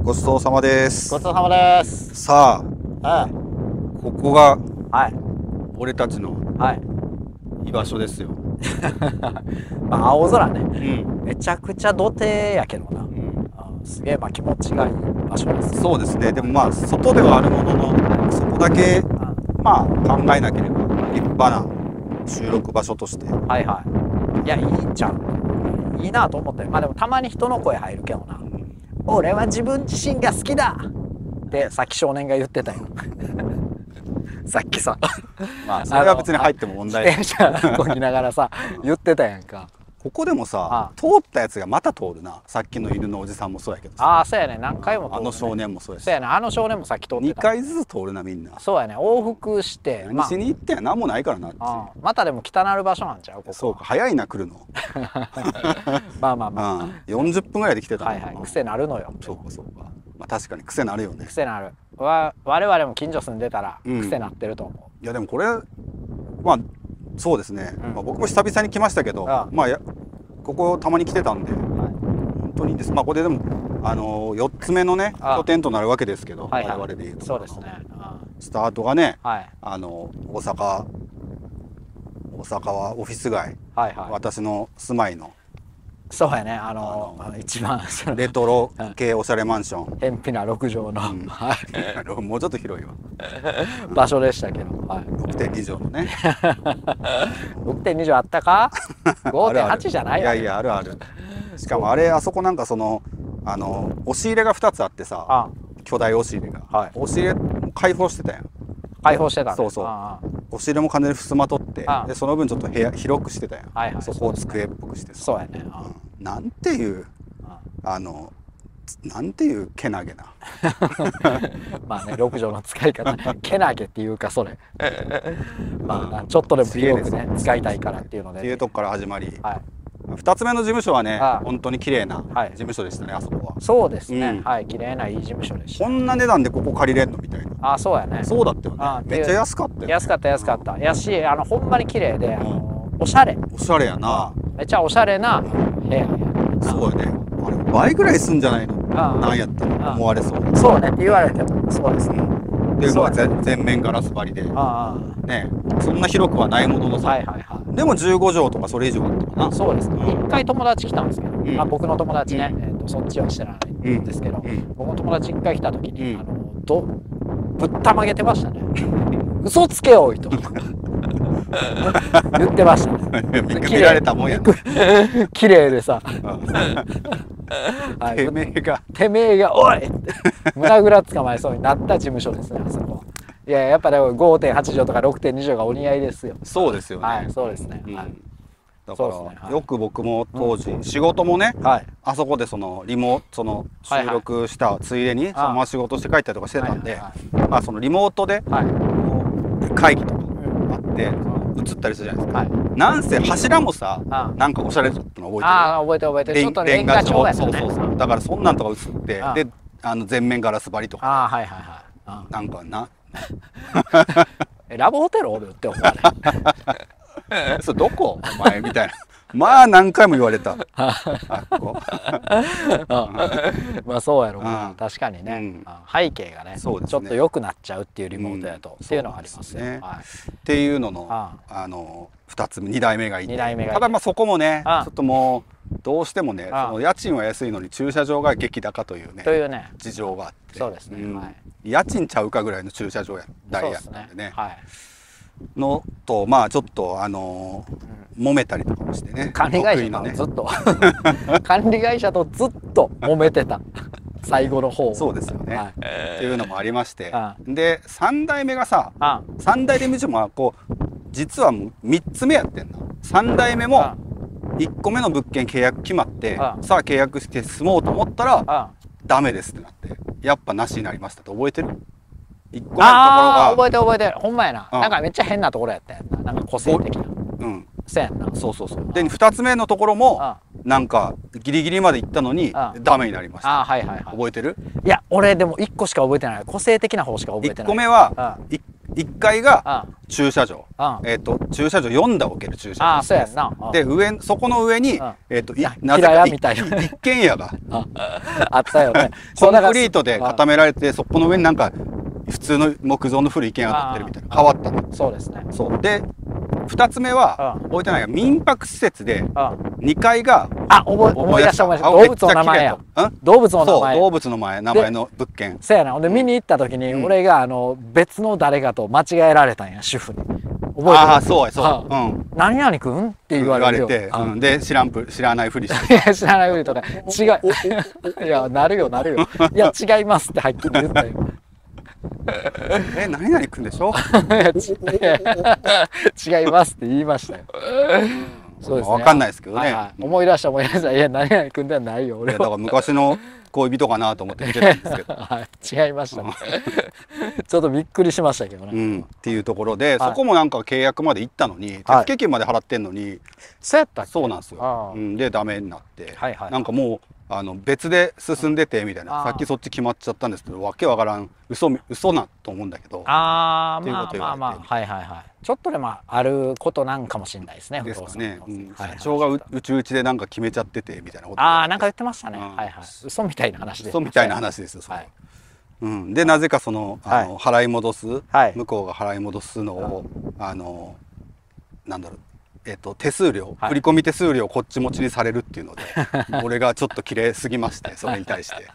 ごちそうさまです。 ごちそうさまです。 さあ、ここがはい。 俺たちのはい。 居場所ですよ。 まあ青空ね。 うん。 めちゃくちゃ土手やけどな。すげえまあ気持ちがいい場所です。 そうですね。でもまあ外ではあるものの、そこだけまあ考えなければ立派な収録場所として。 はいはい。いやいいんちゃう。いいなと思って。まあでもたまに人の声入るけどな。俺は自分自身が好きだってさっき少年が言ってたよ。さっきさ、 まあそれは別に入っても問題ない。 自転車こぎながらさ言ってたやんか。 ここでもさ、通ったやつがまた通るな。さっきの犬のおじさんもそうやけどさ。 ああそうやね、何回も通るね。 あの少年もそうやし。 そうやね、あの少年もさっき通ってた。 2回ずつ通るなみんな。 そうやね、往復して。 何しに行ってんや、何もないからなって。 またでも汚なる場所なんちゃうここ。 そうか、早いな来るの。 まあまあまあ。 40分ぐらいで来てた。 はいはい、癖なるのよ。 そうかそうか。まあ確かに癖なるよね。 癖なる。我々も近所住んでたら癖なってると思う。 いやでもこれまあそうですね。まあ僕も久々に来ましたけど、まあここたまに来てたんで本当にいいです。まあこれでも4つ目のね拠点となるわけですけど、我々でいうとそうですね。 スタートがね、大阪はオフィス街、私の住まいのそうやね、一番レトロ系おしゃれマンション、 偏僻な6畳の、 もうちょっと広いわ場所でしたけど、 6.2 畳のね 6.2 畳あったか5.8 じゃないよ。 いやいやあるある。しかもあそこなんか押し入れが2つあってさ、巨大押し入れが、押し入れ開放してたやん。 開放してた。 そうそう、押し入れも完全にふすま取って、でその分ちょっと部屋広くしてたやん。そこを机っぽくしてさ。 そうやね。 なんていうなんていうけなげなまあね、6畳の使い方けなげっていうか、それまあちょっとでも広くね使いたいからっていうのでっていうとこから始まり、2つ目の事務所はね本当に綺麗な事務所でしたね。あそこはそうですね、はい、綺麗ないい事務所でした。 こんな値段でここ借りれんのみたいな。 そうやね。 そうだったよね。めっちゃ安かったよね。 安かったやし、ほんまに綺麗でおしゃれやな。 めっちゃおしゃれな部屋や。 そうやね。あれ倍ぐらいすんじゃないのなんやったら思われそう。 そうねって言われてもそうですね。 で全面ガラス張りでね、そんな広くはないもののさ、でも15畳とかそれ以上あったかな。 そうですね。一回友達来たんですけど、僕の友達ね、そっちはしてないんですけど、僕の友達一回来た時にぶったまげてましたね。嘘つけおいと言ってましたね。 見られたもんやな。 綺麗でさてめえがおいって胸ぐらつかまえそうになった事務所ですね、あそこ。いややっぱでも 5.8 畳とか 6.2 畳がお似合いですよ。 そうですよね。 はい、そうですね。 だからよく僕も当時仕事もね、あそこで収録したついでにそのまま仕事して帰ったりとかしてたんで、まあそのリモートで会議とかあって映ったりするじゃないですか。なんせ柱もさ、なんかおしゃれだったの覚えてる？ 覚えてる。ちょっとレンガ調やったね。 そうだからそんなんとか映ってで全面ガラス張りとかなんかなラブホテルおるって思われそれどこお前みたいな。まあ何回も言われた。 まあそうやろうな。確かにね、背景がねちょっと良くなっちゃうっていうリモートやとっていうのはありますね。 っていうのの2代目がいて、ただまあそこもねちょっともうどうしてもね、家賃は安いのに駐車場が激高というね事情があって、 そうですね、 家賃ちゃうかぐらいの駐車場代やったんでねのと、まあちょっと揉めたりとかもしてね、 管理会社とずっと管理会社とずっと揉めてた最後の方。 そうですよね。っていうのもありまして、で3代目がさ、3代目もこう実はもう3つ目やってんの。3代目も1個目の物件契約決まってさあ契約して住もうと思ったらダメですってなってやっぱなしになりましたって覚えてる？1個目のところが覚えてる。ほんまやな。なんかめっちゃ変なところやったやんな。なんか個性的な。そうやんな。 そうで2つ目のところもなんかギリギリまで行ったのにダメになりました。覚えてる？ いや俺でも1個しか覚えてない。個性的な方しか覚えてない。 1個目は 1階が駐車場、駐車場4台置ける駐車場です。でそこの上になぜか一軒家があったよね。 コンクリートで固められて、そこの上になんか普通の木造の古い一軒家が建ってるみたいな変わったの。 そうですね。 そうで2つ目は置いてないが民泊施設で2階が思い出した動物の名前や。動物の名前。 動物の名前の物件。 そうやな。で見に行った時に俺が別の誰かと間違えられたんや、主婦に。覚えてる？ ああそうやそう。 何々くんって言われて、 で知らないふりして。 知らないふりとか違う。いやなるよ。いや違いますってはっきり言ったよ。 何々くんでしょ？ 違いますって言いましたよ。そうですね。 分かんないですけどね。 思い出した。いや何々くんではないよ俺は。 だから昔の恋人かなと思って見てたんですけど。 違いましたね。ちょっとびっくりしましたけどね。 っていうところで、そこもなんか契約まで行ったのに、手付金まで払ってんのに、 そうやったっけ？ そうなんですよ。でダメになって、なんかもう別で進んでてみたいな、さっきそっち決まっちゃったんですけど、わけわからん嘘なと思うんだけど。 まあちょっとでもあることなんかもしれないですね。 ですかね。社長がうちでなんか決めちゃっててみたいなこと。 なんか言ってましたね。嘘みたいな話です。 嘘みたいな話ですよ。でなぜかその払い戻す、向こうが払い戻すのをなんだろう。手数料、振込手数料をこっち持ちにされるっていうので俺がちょっと綺麗すぎましてそれに対して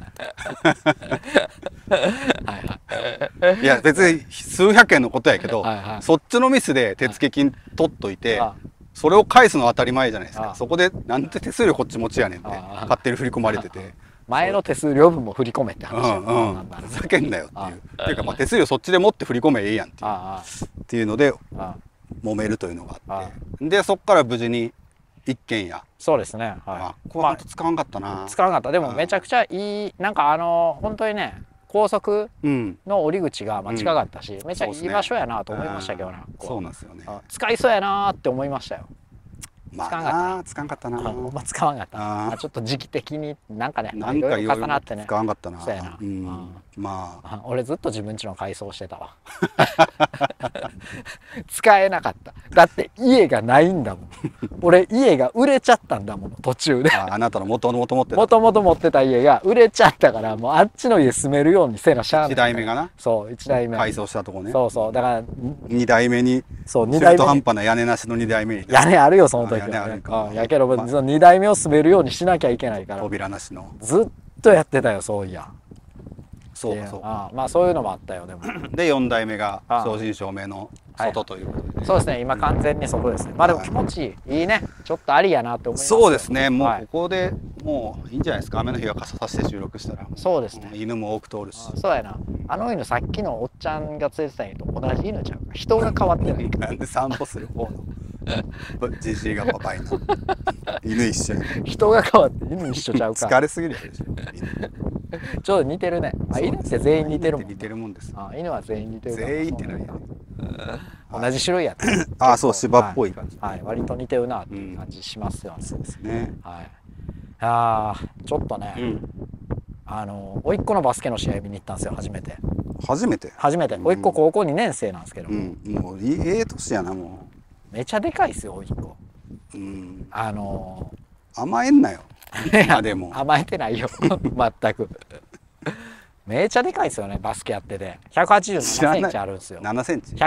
いや別に数百円のことやけどそっちのミスで手付金取っといてそれを返すのは当たり前じゃないですか。そこでなんで手数料こっち持ちやねんって勝手に振り込まれてて前の手数料分も振り込めって話ふざけんなよっていうっていうか手数料そっちで持って振り込めええやんっていうので揉めるというのがあってでそこから無事に一軒家。 そうですね。 ここは使わんかったな。 使わんかった。でもめちゃくちゃいいなんか本当にね高速の降り口が近かったしめちゃいい場所やなと思いましたけどな。 そうなんですよね。 使いそうやなって思いましたよ。 使わんかったな。 使わんかった。ちょっと時期的になんかねなんか重なってね。 使わんかったな。 そうやな。 まあ俺ずっと自分家の改装してたわ。使えなかった。だって家がないんだもん。俺家が売れちゃったんだもん途中で。 あなたのもともと持ってた家が売れちゃったからもうあっちの家住めるようにせなしゃあない。 1代目がな。 そう1代目。 改装したとこね。 そうだから 2代目にそう中途半端な屋根なしの2代目に。 屋根あるよその時は。やけどその2代目を住めるようにしなきゃいけないから。 扉なしの。 ずっとやってたよそういや。 そうまあそういうのもあったよでも。 で4代目が正真正銘の外ということで。 そうですね今完全に外ですね。まあでも気持ちいいね。ちょっとありやなって思います。 そうですねもうここでもういいんじゃないですか。雨の日は傘さして収録したら。 そうですね犬も多く通るし。 そうやな。犬さっきのおっちゃんが連れてた犬と同じ犬ちゃうか。人が変わってない。 なんで散歩する方のじじいがパパイな犬一緒に。 人が変わって犬一緒ちゃうか。 疲れすぎるでしょ。 ちょうど似てるね。犬って全員似てるもん。 似てるもんです。 犬は全員似てる。 全員って何や。 同じ種類やった。 そう芝っぽい感じ。 割と似てるなっていう感じしますよね。 そうですね。 ちょっとね甥っ子のバスケの試合見に行ったんですよ初めて。甥っ子高校2年生なんですけど。 もうええ年やなもう。めちゃでかいですよ甥っ子。 甘えんなよ。でも甘えてないよ全く。めちゃでかいですよねバスケやってて。187センチあるんですよ。 7センチ。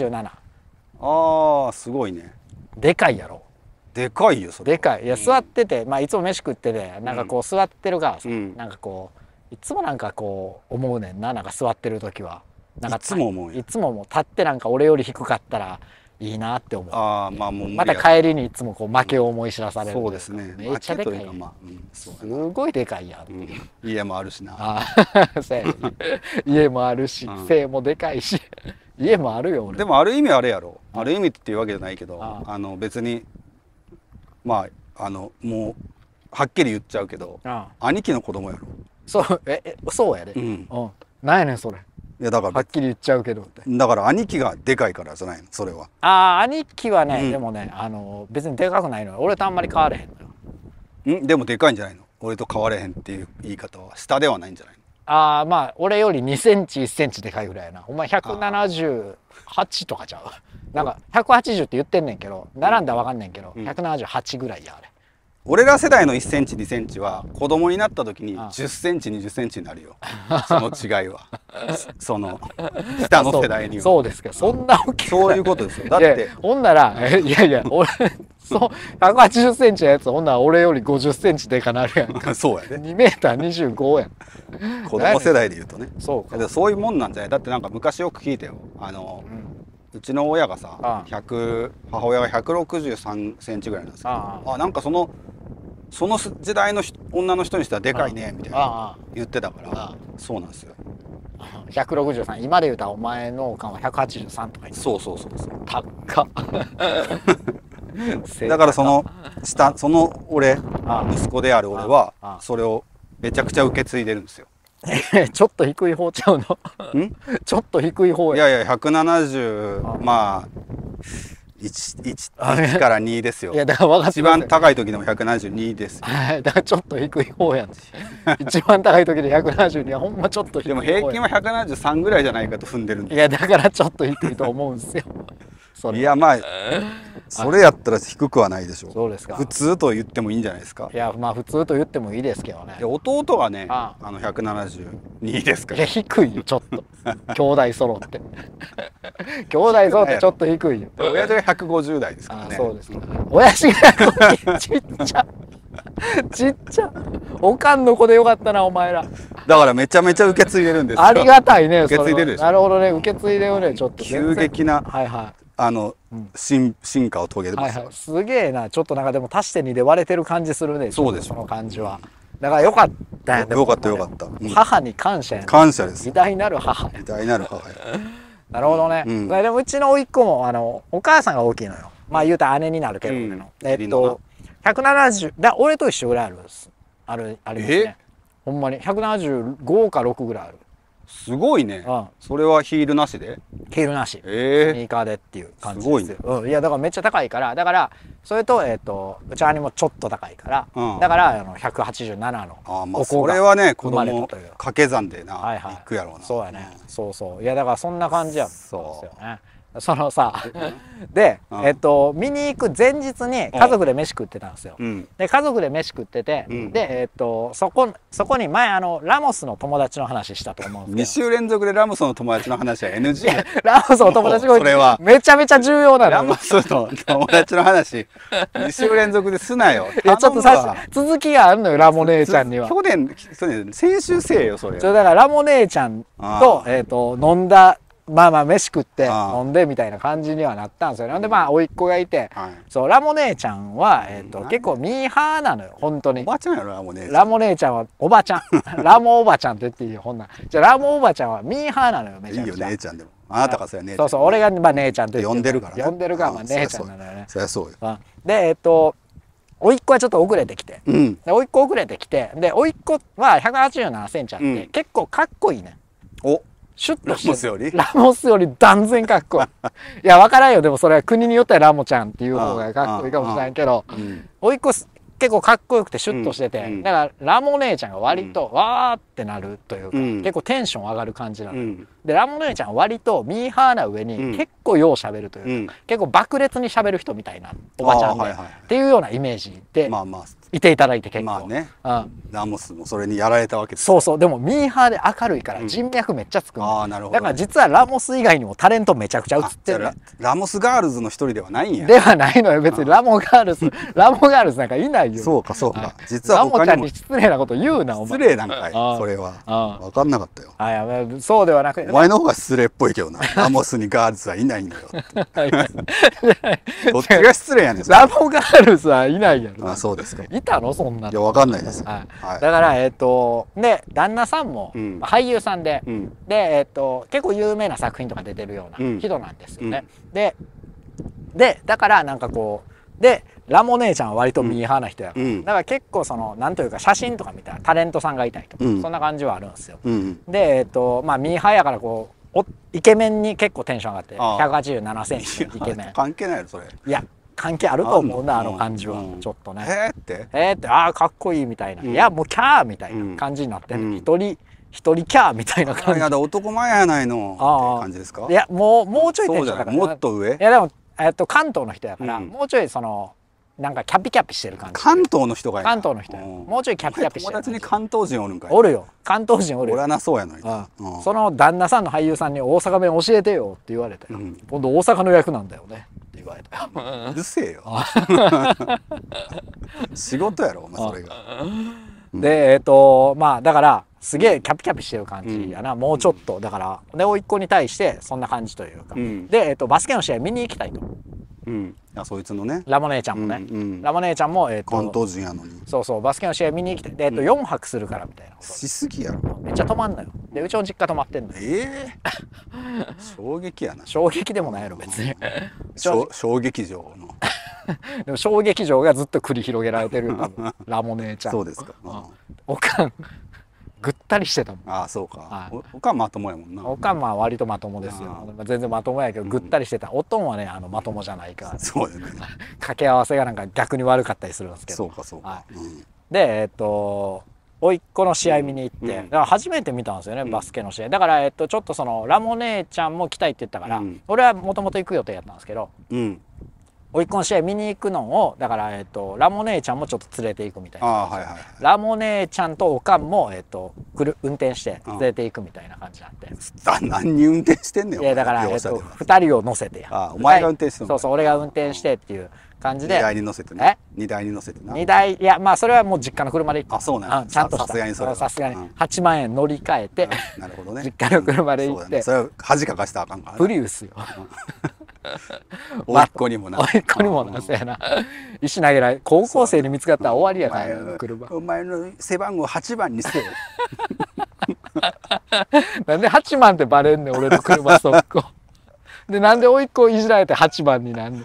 187。 すごいね。 でかいやろ。 でかいよそれ。 でかい。いや座ってていつも飯食っててなんかこう座ってるからさなんかこういつもなんかこう思うねんな。なんか座ってる時は。 いつも思うよ。 いつももう立ってなんか俺より低かったらいいなって思う。 もうまた帰りにいつもこう負けを思い知らされる。 そうですね。 めっちゃでかい。すごいでかいやん。 家もあるしな。 家もあるし背もでかいし家もあるよ。 でもある意味あれやろ。ある意味っていうわけじゃないけど別にもうはっきり言っちゃうけど兄貴の子供やろ。 そうやで。なんやねんそれ。 いやだからはっきり言っちゃうけどって。 だから兄貴がでかいからじゃないのそれは。 兄貴はねでもね別にでかくないのよ。俺とあんまり変われへんのよ。 でもでかいんじゃないの。俺と変われへんっていう言い方は下ではないんじゃないあまあ俺より2センチ1センチでかいぐらいやな。お前178とかちゃう。なんか180って言ってんねんけど、並んだらわかんねんけど、178ぐらいやあれ。 俺ら世代の1センチ2センチは子供になった時に10センチ20センチになるよ。その違いは。その下の世代には。 そうですけど、そんな大きい。 そういうことですよ。だってほんならいやいや俺そう180センチのやつほんなら俺より50センチでかなるやんか。 そうやね。 2メーター25やん。 子供世代で言うとね。 そうか。 そういうもんなんじゃない。だってなんか昔よく聞いてよ。うちの親がさ、母親が163センチぐらいなんですけど、なんかその時代の女の人にしてはでかいねみたいな言ってたから、そうなんですよ。 163、今で言うたらお前のおかんは183とか言って。 そう高っ。 だからその俺、息子である俺はそれをめちゃくちゃ受け継いでるんですよ。 ちょっと低い方ちゃうの？ちょっと低い方や。いやいや170、まあ1から2ですよ。いやだから分かってます。一番高い時でも172ですよ。 だからちょっと低い方やん。一番高い時で172はほんまちょっと低い方や。 でも平均は173ぐらいじゃないかと踏んでるんで。 いやだからちょっと低いと思うんですよ。 いやまあそれやったら低くはないでしょう。 そうですか。 普通と言ってもいいんじゃないですか。 いやまあ普通と言ってもいいですけどね。 弟がね172ですから。 いや低いよちょっと。兄弟揃って兄弟揃ってちょっと低いよ。 親父が150代ですからね。 そうですか。親父が150ちっちゃちっちゃ。おかんの子でよかったなお前ら。 だからめちゃめちゃ受け継いでるんですよ。 ありがたいね。 受け継いでるでしょ。 なるほどね。受け継いでるね。ちょっと急激な進化を遂げてますよ。 すげえな。ちょっとなんかでも足して2で割れてる感じするね。 そうです。 その感じは。だからよかったよ。 よかったよかった。 母に感謝や。 感謝です。 偉大なる母。 偉大なる母や。 なるほどね。でもうちの甥っ子もお母さんが大きいのよ。まあ言うたら姉になるけど、170だ俺と一緒ぐらいありますね。ほんまに175か6ぐらいある。 すごいね。それはヒールなしで？ ヒールなし。スニーカーでっていう感じですよ。いやだからめっちゃ高いから、だからそれとうち兄もちょっと高いから、だから187のお子が。それはね子供掛け算でな行くやろうな。 そうやね。そういやだからそんな感じやんですよね。そのさで見に行く前日に家族で飯食ってたんですよ。で家族で飯食ってて、でそこに前ラモスの友達の話したと思うんですけど、 2週連続でラモスの友達の話は NG。 ラモスの友達がそれはめちゃめちゃ重要なの。 ラモスの友達の話2週連続ですなよ。 いやちょっと続きがあるのよラモ姉ちゃんには。 先週せえよそれ。 だからラモ姉ちゃんと飲んだ。まあ飯食って飲んでみたいな感じにはなったんですよね。でまあ甥っ子がいて、そうラモ姉ちゃんは結構ミーハーなのよ本当に。 おばちゃんやろラモ姉ちゃん。 ラモ姉ちゃんはおばちゃん。ラモおばちゃんって言っていいよほんなら。じゃあラモおばちゃんはミーハーなのよめちゃくちゃ。 いいよ姉ちゃんでも。あなたがそうや姉ちゃん。 そう俺がまあ姉ちゃんって呼んでるから。 呼んでるからまあ姉ちゃんなのよね。 そりゃそうよ。 で甥っ子はちょっと遅れてきて、で甥っ子遅れてきて、で甥っ子は187センチあって結構かっこいいね。 おシュッとしてラモスより断然かっこいい。いや分からんよ。でもそれは国によってはラモちゃんっていう方がかっこいいかもしれないけど、甥っ子結構かっこよくてシュッとしてて、だからラモ姉ちゃんが割とわーってなるというか、結構テンション上がる感じなの。でラモ姉ちゃんは割とミーハーな上に結構ようしゃべるというか、結構爆裂にしゃべる人みたいなおばちゃんでっていうようなイメージでいていただいて結構。 まあね。ラモスもそれにやられたわけです。 そうでもミーハーで明るいから人脈めっちゃつくの。だから実はラモス以外にもタレントめちゃくちゃ映ってる。 ラモスガールズの一人ではないんや。 ではないのよ別に。ラモガールズなんかいないよ。 そうか実はラモちゃんに失礼なこと言うなお前。 失礼なんかいそれは。分かんなかったよ。 そうではなくてお前の方が失礼っぽいけどな。ラモスにガールズはいないんだよどっちが失礼やねん。 ラモガールズはいないやろ。 あそうですか。 いたのそんな。 いや分かんないです。 だからで旦那さんも俳優さんで結構有名な作品とか出てるような人なんですよね。でだからなんかこうでラモ姉ちゃんは割とミーハーな人やから、だから結構なんというか写真とか見たらタレントさんがいたりとか、そんな感じはあるんですよ。でまあミーハーやからこうイケメンに結構テンション上がって187センチのイケメン。 関係ないよそれ。 いや関係あると思うなあの感じはちょっとね。ってああかっこいいみたいな、いやもうキャーみたいな感じになってんの。一人一人キャーみたいな感じ。 やだ男前やないのって感じですか？ いやもうちょいテンション高い。もっと上？ いやでも関東の人やから、もうちょいそのなんかキャピキャピしてる感じ。 関東の人がや。 関東の人や。もうちょいキャピキャピしてる。 友達に関東人おるんかい。 おるよ。関東人おるよ。 おらなそうやのに。 その旦那さんの俳優さんに大阪弁教えてよって言われて、今度大阪の役なんだよねって言われたよ。 うるせえよ。仕事やろお前それが。 でまあだからすげえキャピキャピしてる感じやな、もうちょっとだからで甥っ子に対してそんな感じというか、でバスケの試合見に行きたいと。 そいつのねラモ姉ちゃんもね、ラモ姉ちゃんも関東人やのにそうバスケの試合見に行きたいで4泊するからみたいなしすぎやろ。 めっちゃ泊まんのよ。でうちの実家泊まってんのよ。 衝撃やな。 衝撃でもないやろ別に。 小劇場のでも小劇場がずっと繰り広げられてるよ多分ラモ姉ちゃん。 そうですか。 おかんぐったりしてたもん。 ああそうか。おかんまともやもんな。 おかんは割とまともですよ。全然まともやけどぐったりしてた。おとんはねまともじゃないから。 そうよね。 掛け合わせがなんか逆に悪かったりするんですけど。 そうかそうか。 で甥っ子の試合見に行って、だから初めて見たんですよね、バスケの試合。だからちょっとそのラモ姉ちゃんも来たいって言ったから、俺はもともと行く予定やったんですけど、甥っ子の試合見に行くのをだからラモ姉ちゃんもちょっと連れて行くみたいな。ラモ姉ちゃんとおかんも運転して連れて行くみたいな感じになって。 何人運転してんねん。 いやだから2人を乗せてや。 お前が運転してんの？ そう俺が運転してっていう感じで。 荷台に乗せてね。荷台に乗せてな。 荷台いやまあそれはもう実家の車で行く。 あそうなん。 ちゃんとした。 さすがにそれ。 さすがに8万円乗り換えて。 なるほどね。 実家の車で行って。 それは恥かかしたらあかんから。 プリウスよ。 甥っ子にもな。 甥っ子にもな。そうやな。石投げられ高校生に見つかったら終わりやな車。 お前の背番号8番にせえ。 なんで8番ってバレんねん俺の車速攻。でなんで甥っ子をいじられて8番になんねん。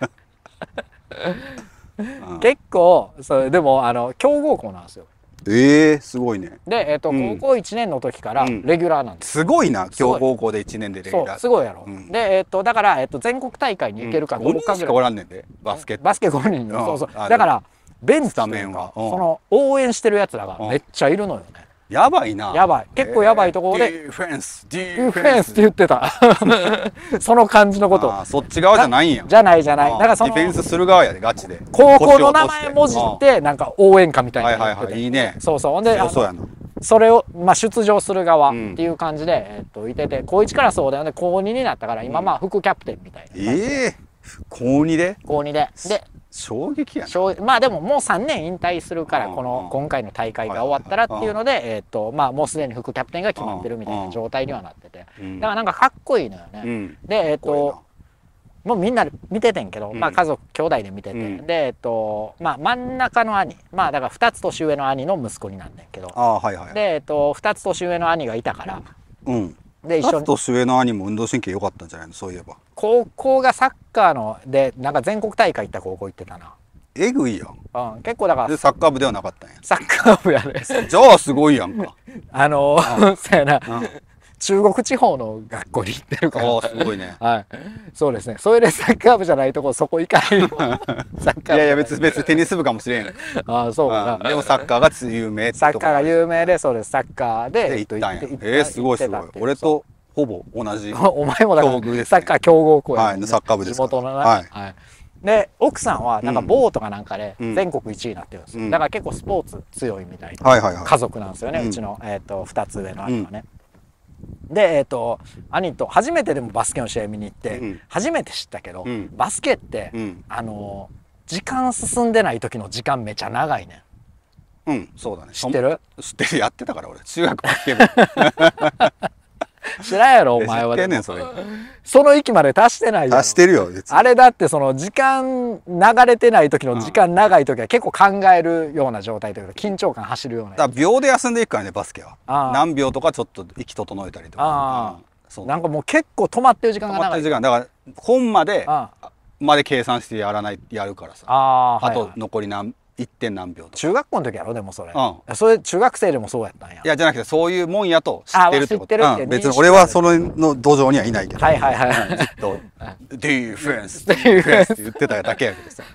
結構それでも強豪校なんですよ。 すごいね。 で高校1年の時からレギュラーなんです。 すごいな。強豪校で1年でレギュラー。 すごいやろ。でだから全国大会に行けるかどうかぐらい。 5人しかおらんねんでバスケ 5人よ。そうだからベンチというかその応援してるやつらがめっちゃいるのよね。 やばいな。 やばい。結構やばいところでディフェンスって言ってた。その感じのこと。 そっち側じゃないんや。 じゃない。だからそのディフェンスする側やでガチで。 高校の名前文字ってなんか応援歌みたいな。 いいね。 そうほんでそれを出場する側っていう感じでいてて、高1からそうだよね。高2になったから今副キャプテンみたいな。 高2で？ 高2で。 衝撃やな。まあでももう3年引退するから今回の大会が終わったらっていうのでもうすでに副キャプテンが決まってるみたいな状態にはなってて、だからなんかかっこいいのよね。でもうみんな見ててんけど、家族兄弟で見てて、で真ん中の兄だから2つ年上の兄の息子になんねんけど、で2つ年上の兄がいたから。 で一緒に年上の兄も運動神経良かったんじゃないの？そういえば高校がサッカーのでなんか全国大会行った高校行ってたな。 えぐいやん。結構だからサッカー部ではなかったんや。 サッカー部やね。 じゃあすごいやんか。 そうやな。中国地方の学校に行ってるから。 すごいね。 そうですね。それでサッカー部じゃないとこそこ行かない。サッカー部。 いや別にテニス部かもしれん。 そうかな。 でもサッカーが有名。 サッカーが有名でそうです。サッカーで行ったんや。すごい。俺とほぼ同じ。 お前もだからサッカー強豪校や。 サッカー部です。 地元のな。で奥さんはなんかボートかなんかで全国1位になってるんですよ。だから結構スポーツ強いみたいな家族なんですよね。うちの2つ上の兄はね。で兄と初めてでもバスケの試合見に行って初めて知ったけど、バスケって時間進んでない時の時間めちゃ長いねん。そうだね。 知ってる？ 知ってる。やってたから俺中学バスケ部。 知らんやろお前は。その域まで達してないよ。 達してるよ。 あれだってその時間流れてない時の時間長い時は結構考えるような状態というか緊張感走るような。 だから秒で休んでいくからねバスケは。何秒とかちょっと息整えたりとか。 なんかもう結構止まってる時間が長い。 止まってる時間だから本まで計算してやるからさ。あと残り1点何秒とか。 中学校の時やろでもそれ。それ中学生でもそうやったんや。 いやじゃなくてそういうもんやと知ってるってこと。別に俺はその土壌にはいないけど。ずっとディフェンスって言ってただけやけどさ。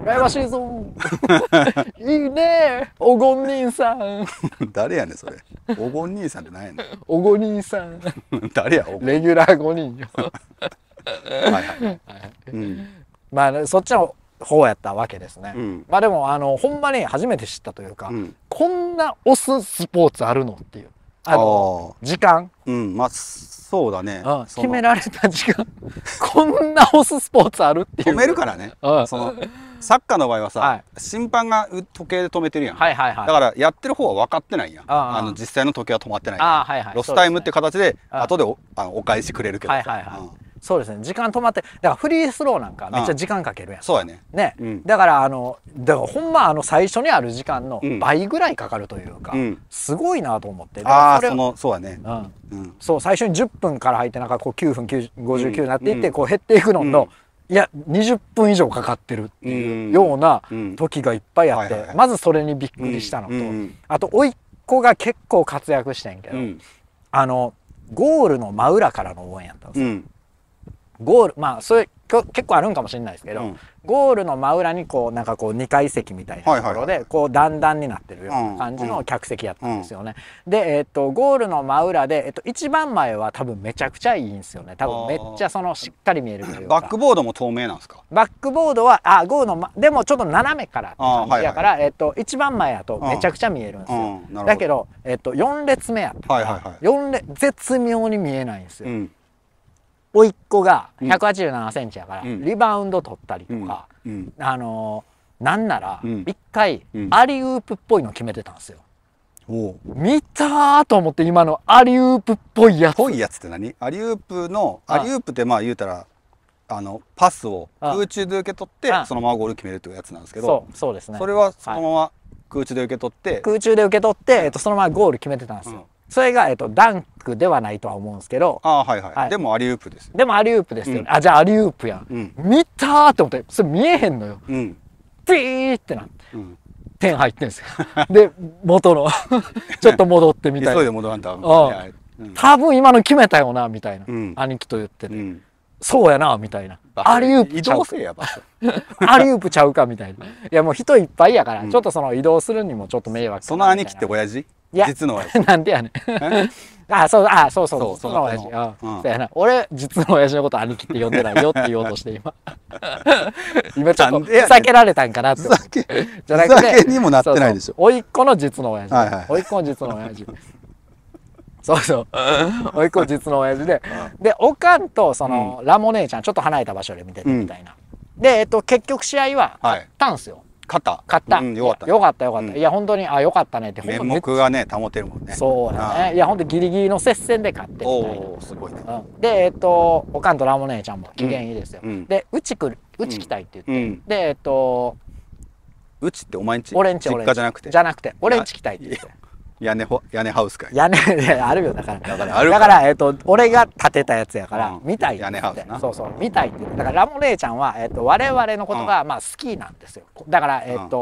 羨ましいぞいいねおごん兄さん誰やねんそれ。おごん兄さんって何やねん。 おご兄さん誰やおごん。 レギュラー5人よはいはい。うん。 まあそっちの方やったわけですね、 うん、 まあでもほんまに初めて知ったというか、 うん、 こんな押すスポーツあるのっていう時間、 うん、まあそうだね、 決められた時間こんな押すスポーツあるっていう。 止めるからね、そのサッカーの場合はさ、はい、審判が時計で止めてるやん、 はいはいはい、 だからやってる方は分かってないやん、実際の時計は止まってない、はいはい、ロスタイムって形で後でお返しくれるけどさ、はいはいはい、 そうですね、時間止まって、だからフリースローなんかめっちゃ時間かけるやん。 そうやね。 ね、だからほんま最初にある時間の倍ぐらいかかるというか、すごいなと思って。 ああ、そうやね。 そう、最初に10分から入ってなんかこう9分59になっていってこう減っていくのと、いや20分以上かかってるっていうような時がいっぱいあって、まずそれにびっくりしたのと、あと甥っ子が結構活躍してんけど、ゴールの真裏からの応援やったんですよ。ゴール、まあそれ結構あるんかもしれないですけど、ゴールの真裏にこうなんかこう2階席みたいなところでこう段々になってるような感じの客席やったんですよね。でゴールの真裏で一番前は多分めちゃくちゃいいんですよね。多分めっちゃしっかり見えるというか。 バックボードも透明なんですか？ バックボードはゴールのでもちょっと斜めからって感じやから、一番前やとめちゃくちゃ見えるんですよ。だけど4列目やったから4列絶妙に見えないんですよ。甥っ子が187センチやから、リバウンド取ったりとか、なんなら一回アリウープっぽいの決めてたんですよ。見たーと思って、今のアリウープっぽいやつ。 ぽいやつって何？アリウープってまあ言うたらパスを空中で受け取ってそのままゴール決めるというやつなんですけど、 そうですね。 それはそのまま空中で受け取ってそのままゴール決めてたんですよ。それがダンクではないとは思うんですけど、 はいはい、でもアリウープです。 でもアリウープですよね。じゃあアリウープやん。見たーって思って、それ見えへんのよ。ピーってなって、点入ってんですよ。で元のちょっと戻ってみたいな。 急いで戻らんと。 多分今の決めたよなみたいな、兄貴と言ってて、そうやなみたいな。アリウープちゃうか。アリウープちゃうかみたいな。いやもう人いっぱいやから、ちょっとその移動するにもちょっと迷惑。 その兄貴って親父？実の親父。 なんでやねん。そうその親父。そうやな。俺実の親父のこと兄貴って呼んでないよって言おうとして今ちょっとふざけられたんかなって。じゃなくて、 ふざけにもなってないでしょ。 甥っ子の実の親父。甥っ子の実の親父。そうそう。甥っ子実の親父で、おかんとそのラモ姉ちゃんちょっと離れた場所で見ててみたいな。で結局試合は勝ったんすよ。勝った。よかった。いや本当によかったねって。 面目がね保てるもんね。 そうやね。いや本当ギリギリの接戦で勝ってみたいな。 すごいね。 でおかんとラモ姉ちゃんも機嫌いいですよ。でうち来たいって言って。でうちってお前んち？ 俺んち。実家じゃなくて。 俺んち来たいって言って。 屋根ハウスかい。 屋根あるよだから俺が建てたやつやから見たいって。 屋根ハウスな。 そう見たいって。だからラモ姉ちゃんは我々のことがまあ好きなんですよ。だから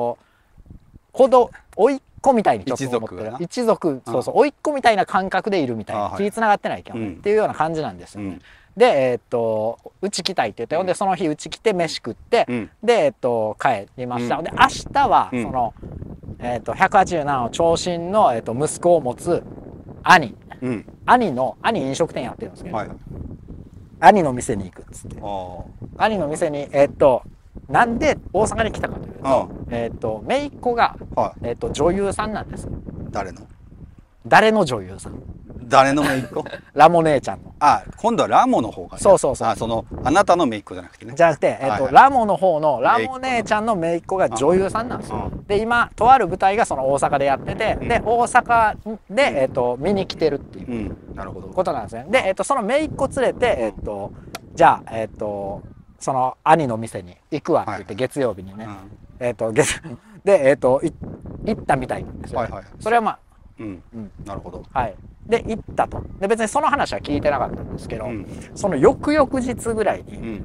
甥っ子みたいにちょっと思ってる。一族甥っ子みたいな感覚でいるみたいな。気つながってないけどっていうような感じなんですよね。でうち来たいって言って、ほんでその日うち来て飯食って、で帰りました。で明日はその187の長身の息子を持つ兄飲食店やってるんですけど、兄の店に行くっつって、兄の店になんで大阪に来たかというと、姪っ子が女優さんなんです。誰の女優さん？ 誰の姪っ子？ ラモ姉ちゃんの。 今度はラモの方がね。 そう。 あなたの姪っ子じゃなくてね。 じゃなくてラモの方のラモ姉ちゃんの姪っ子が女優さんなんですよ。で今とある舞台がその大阪でやってて、で大阪で見に来てるっていうことなんですね。でその姪っ子連れてじゃあその兄の店に行くわって言って月曜日にねで行ったみたいなんですよ。それはまあなるほど。 で行ったと。で別にその話は聞いてなかったんですけど、その翌々日ぐらいに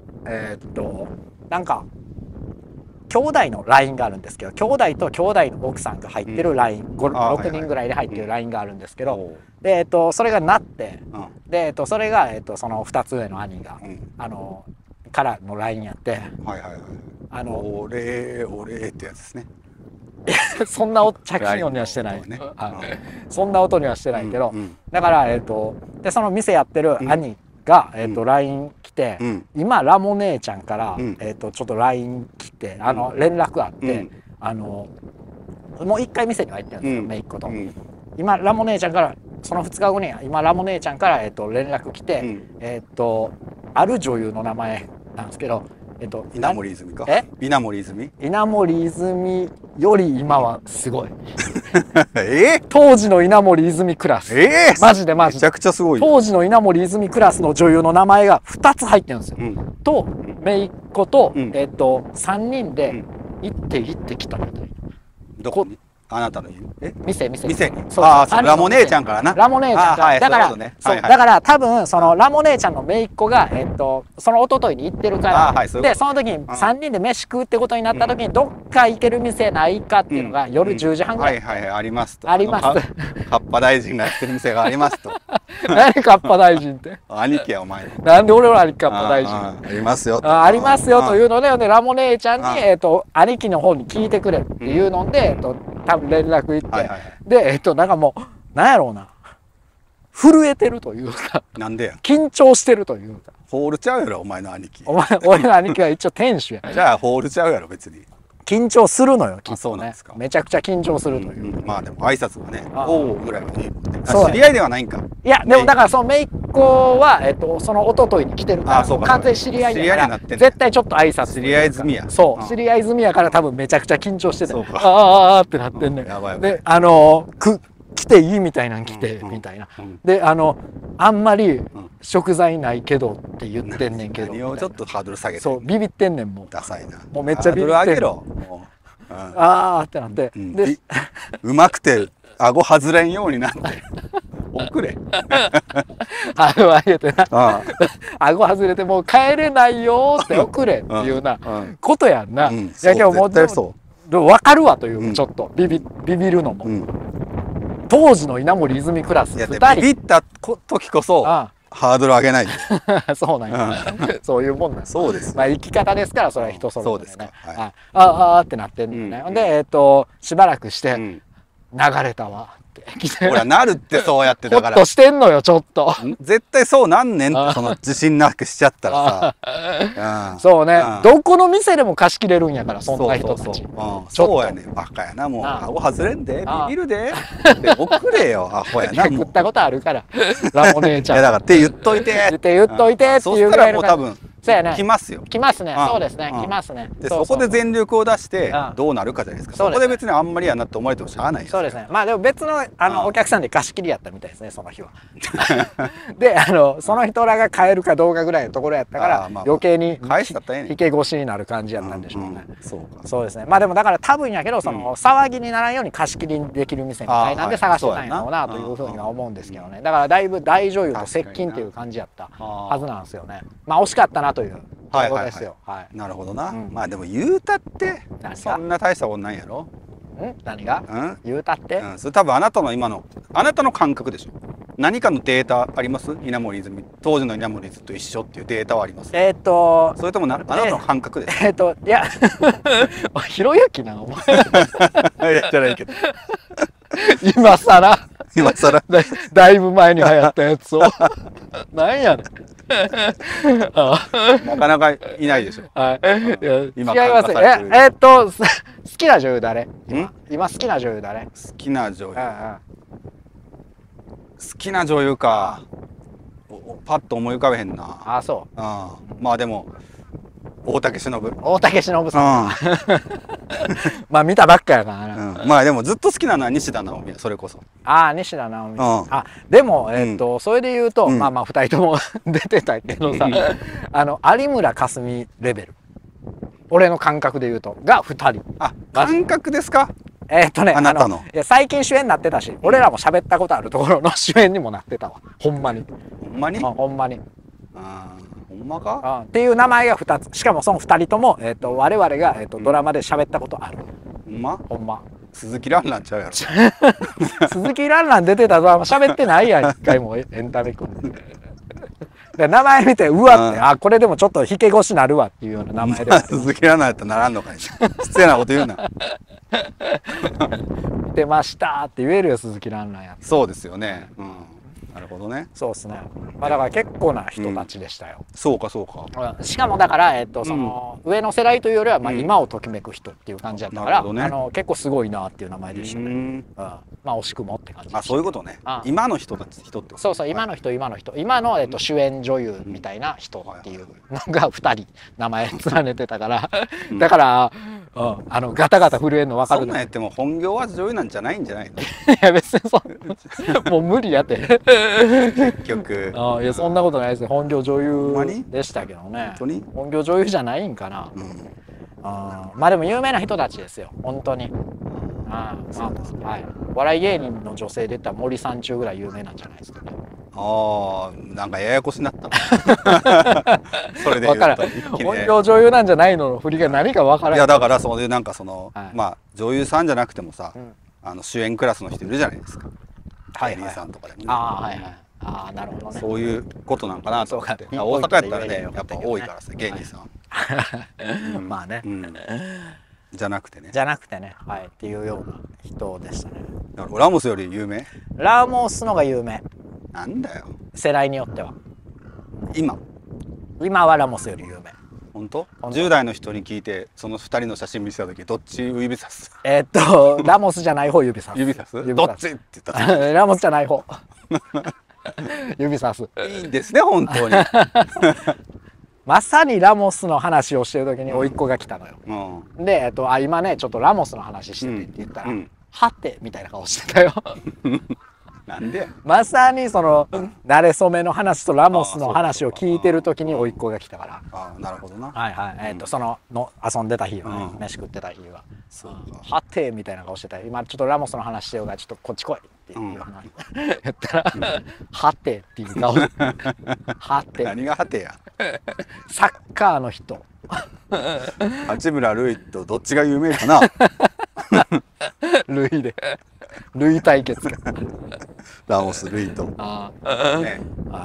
なんか兄弟の LINE があるんですけど、兄弟と兄弟の奥さんが入ってる LINE6 人ぐらいで入ってる LINE があるんですけど、でそれがなって、でそれがその2つ上の兄がからの LINE やって、 はいはいはい。お礼ってやつですね。 そんな着信音にはしてない、そんな音にはしてないけど、だからでその店やってる兄がLINE 来て、今ラモ姉ちゃんからちょっと LINE 来て連絡あって、もう一回店に入ってるんですよ、姪っ子と。今ラモ姉ちゃんからその2日後に今ラモ姉ちゃんから連絡来て、ある女優の名前なんですけど、 稲森泉か。稲森泉。 稲森泉より今はすごい。当時の稲森泉クラス。マジでマジで。 めちゃくちゃすごい。 当時の稲森泉クラスの女優の名前が2つ入ってるんですよ。と姪っ子と3人で行ってきたみたいな。 どこに？あなたの家？ 店に。 ああ、ラモ姉ちゃんからな。 ラモ姉ちゃんから。だから多分そのラモ姉ちゃんの姪っ子がその一昨日に行ってるから、でその時に3人で飯食うってことになった時にどっか行ける店ないかっていうのが夜10時半ぐらい。 ありますと。 あります。 カッパ大臣がやってる店がありますと。 何カッパ大臣って。 兄貴やお前。 なんで俺は兄貴カッパ大臣。 ありますよ。 ありますよというのでラモ姉ちゃんに兄貴の方に聞いてくれっていうので多分連絡行って、でなんかもうなんやろうな、震えてるというか、 なんでや緊張してるというか。 ホールちゃうやろお前の兄貴。 俺の兄貴は一応店主や。 じゃあホールちゃうやろ別に。 緊張するのよきっとね。 そうなんですか。 めちゃくちゃ緊張するという。 まあでも挨拶がね、おおぐらいはいいもんね。知り合いではないんか。 いやでもだからその姪っ子はその一昨日に来てるから完全に知り合いだから絶対ちょっと挨拶。 知り合い済みや。 そう知り合い済みやから多分めちゃくちゃ緊張してて、あってなってんねん。で来ていいみたいなん来てみたいな。であんまり食材ないけどって言ってんねんけど。 何をちょっとハードル下げて。 そうビビってんねんもう。 ダサいな。 もうめっちゃビビってん。 ハードル上げろ。 あってなって。 でうまくて顎外れんようになって。送れ。 顎上げてな。顎外れてもう帰れないよって送れっていうなことやんな。やけどもう分かるわというちょっとビビるのも。当時の稲森泉クラス2人。 ビビった時こそハードル上げない。 そうなんや。そういうもんなん。 そうです。 まあ生き方ですからそれは人それぞれ。 そうですか。 あってなってんのね。でしばらくして流れたわ。 ほらなるってそうやってだから。 ほっとしてんのよちょっと。 絶対そうなんねんってその自信なくしちゃったらさ。 そうね。どこの店でも貸し切れるんやからそんな人たち。 そうやねんバカやなもう顎外れんでビビるで。送れよアホやな。 食ったことあるからラモ姉ちゃん。 いやだからって言っといて。 って言っといてっていうぐらいの。 多分。 そうやね。 来ますよ。 来ますね。そうですね。来ますね。 でそこで全力を出してどうなるかじゃないですか。そこで別にあんまりやなって思われてもしゃあないです。 そうですね。まあでも別のお客さんで貸し切りやったみたいですねその日は。でその人らが買えるかどうかぐらいのところやったから余計に引け腰になる感じやったんでしょうね。そうですね。まあでもだから多分やけどその騒ぎにならんように貸し切りにできる店みたいなんで探してたんやろうなというふうには思うんですけどね。だからだいぶ大女優と接近っていう感じやったはずなんですよね。まあ惜しかったなという。 なるほどな。まあでも言うたってそんな大したことないやろ。 何が言うたって。 それ多分あなたの感覚でしょ。何かのデータあります？稲森泉当時の稲森泉と一緒っていうデータはあります？それともあなたの感覚です？ いやひろゆきなお前。 いやじゃないけど。 今更だいぶ前に流行ったやつをなんやねん。 なかなかいないでしょ。 違います。好きな女優誰？今好きな女優誰？ 好きな女優。好きな女優か。パッと思い浮かべへんな。 あ、そう。 まあでも大竹しのぶ。 大竹しのぶさん。まあ見たばっかやからな。 まあでもずっと好きなのは西田直美それこそ。 西田直美。でもそれで言うとまあまあ2人とも出てたけどさ、有村架純レベル。俺の感覚で言うとが2人。 感覚ですか？ あなたの最近主演になってたし、俺らも喋ったことあるところの主演にもなってたわ。ほんまに。 ほんまに？ ほんまに。 ほんまか？ っていう名前が2つ。しかもその2人とも我々がドラマで喋ったことある。 ほんま？ ほんま。 鈴木蘭々ちゃうやろ。 鈴木蘭々出てたドラマ喋ってないやん一回もエンタメ君。 で名前見てうわって、あこれでもちょっと引け腰なるわっていうような名前で鈴木蘭蘭やったらならんのかい。失礼なこと言うな。 見てましたって言えるよ、鈴木蘭蘭やって。 そうですよね。なるほどね。 そうですね。まあだから結構な人たちでしたよ。 そうかそうか。 しかもだからその上の世代というよりはまあ今をときめく人っていう感じだったから、結構すごいなっていう名前でしたね。まあ惜しくもって感じでした。 あ、そういうことね。今の人たちってこと。 そうそう、今の人今の主演女優みたいな人っていうのが2人名前連ねてたから、だからガタガタ震えるの分かる。 そんなんやっても本業は女優なんじゃないんじゃないの。いや別にそうもう無理やって結局。 いやそんなことないですよ。本業女優でしたけどね。本業女優じゃないんかな。まあでも有名な人たちですよ本当に。はい、笑い芸人の女性で言ったら森三中ぐらい有名なんじゃないですかね。 なんかややこしになった。それで分からん。本業女優なんじゃないのの振りが何か分からん。 いやだからそういうなんかまあ女優さんじゃなくてもさ、主演クラスの人いるじゃないですか。芸人さんとかでもね。 なるほどね。 そういうことなんかなと思って。大阪やったらねやっぱ多いからさ芸人さん。 まあね。 じゃなくてね。 はいっていうような人でしたね。 ラモスより有名？ ラモスのが有名。 なんだよ。 世代によっては。 今はラモスより有名。 本当？10代の人に聞いてその2人の写真見せた時どっち指さす？ ラモスじゃない方指さす。 指さす？どっちって言った。 ラモスじゃない方。指さす。 いいんですね本当に。 まさにラモスの話をしてる時に甥っ子が来たのよ。で今ねちょっとラモスの話しててって言ったら「はて」みたいな顔してたよ。 なんで？ まさにその馴れ初めの話とラモスの話を聞いてる時に甥っ子が来たから。 なるほどな。 その遊んでた日はね、飯食ってた日は「はて」みたいな顔してたよ。今ちょっとラモスの話してるからちょっとこっち来いっていう話言ったら「はて」っていう顔。はて。 何がはてや。 サッカーの人。 八村塁とどっちが有名かな。 塁対決。 ラモス塁と。 まあね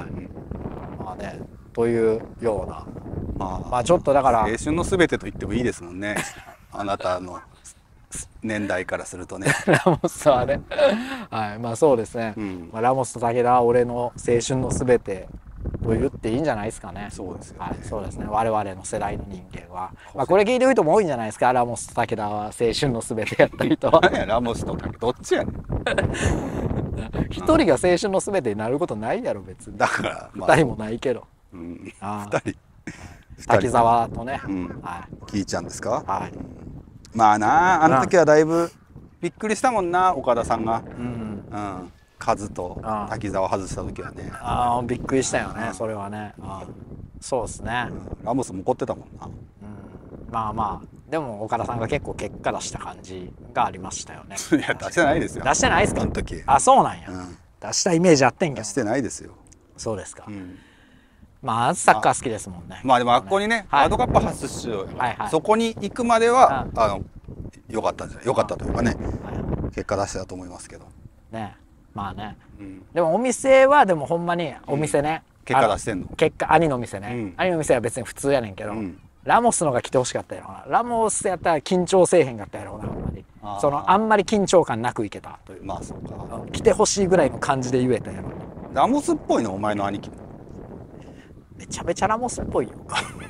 というような。まあちょっとだから青春のすべてと言ってもいいですもんね。あなたの年代からするとね。 ラモスはね。まあそうですね。ラモスと武田は俺の青春のすべてと言っていいんじゃないですかね。 そうですよ。 そうですね。我々の世代の人間は、まあこれ聞いてる人も多いんじゃないですか。ラモスと武田は青春のすべてやった人は。 ラモスと武田どっちやねん。 一人が青春のすべてになることないやろ別に。 だから二人もないけど。 二人。 滝沢とね。 キイちゃんですか。 はい。 まあなあの時はだいぶびっくりしたもんな岡田さんが。カズと滝沢外した時はね。 びっくりしたよねそれはね。そうですね。 ラモスも怒ってたもんな。 まあまあでも岡田さんが結構結果出した感じがありましたよね。 いや出してないですよ。 出してないですか。 あの時。 そうなんや。出したイメージあってんけど。 出してないですよ。 そうですか。まあサッカー好きですもんね。 まあでもあっこにねワールドカップ初出場そこに行くまでは良かったんじゃない。良かったというかね結果出してたと思いますけどね。まあね。でもお店はでもほんまにお店ね結果出してんの。 兄の店ね。兄の店は別に普通やねんけどラモスのが来てほしかったやろな。ラモスやったら緊張せえへんかったやろうなほんまに。あんまり緊張感なくいけたという。 まあそうか。 来てほしいぐらいの感じで言えたやろ。 ラモスっぽいのお前の兄貴。 めちゃめちゃラモスっぽいよ。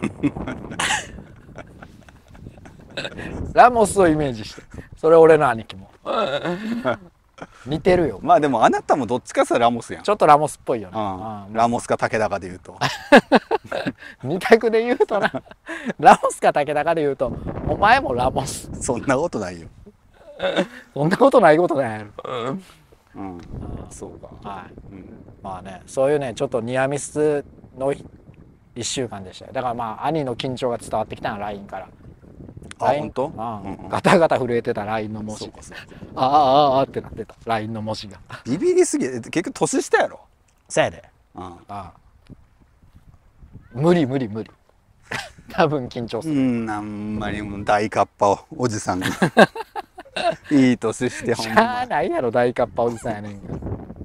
ラモスをイメージしてそれ俺の兄貴も似てるよ。 まあでもあなたもどっちかさラモスやん。 ちょっとラモスっぽいよね。 ラモスか武田かで言うと二択で言うとなラモスか武田かで言うとお前もラモス。 そんなことないよ。 そんなことないことないやろ。 そうか。 まあねそういうねちょっとニアミスの1週間でしたよ。だからまあ兄の緊張が伝わってきたの LINE から。 本当？ ガタガタ震えてた LINE の文字。あってなってた LINE の文字が。 ビビりすぎ結局年下やろ。 そやで。無理多分緊張する。 あんまりもう大カッパおじさんがいい年してほんましゃあないやろ大カッパおじさんやねんけど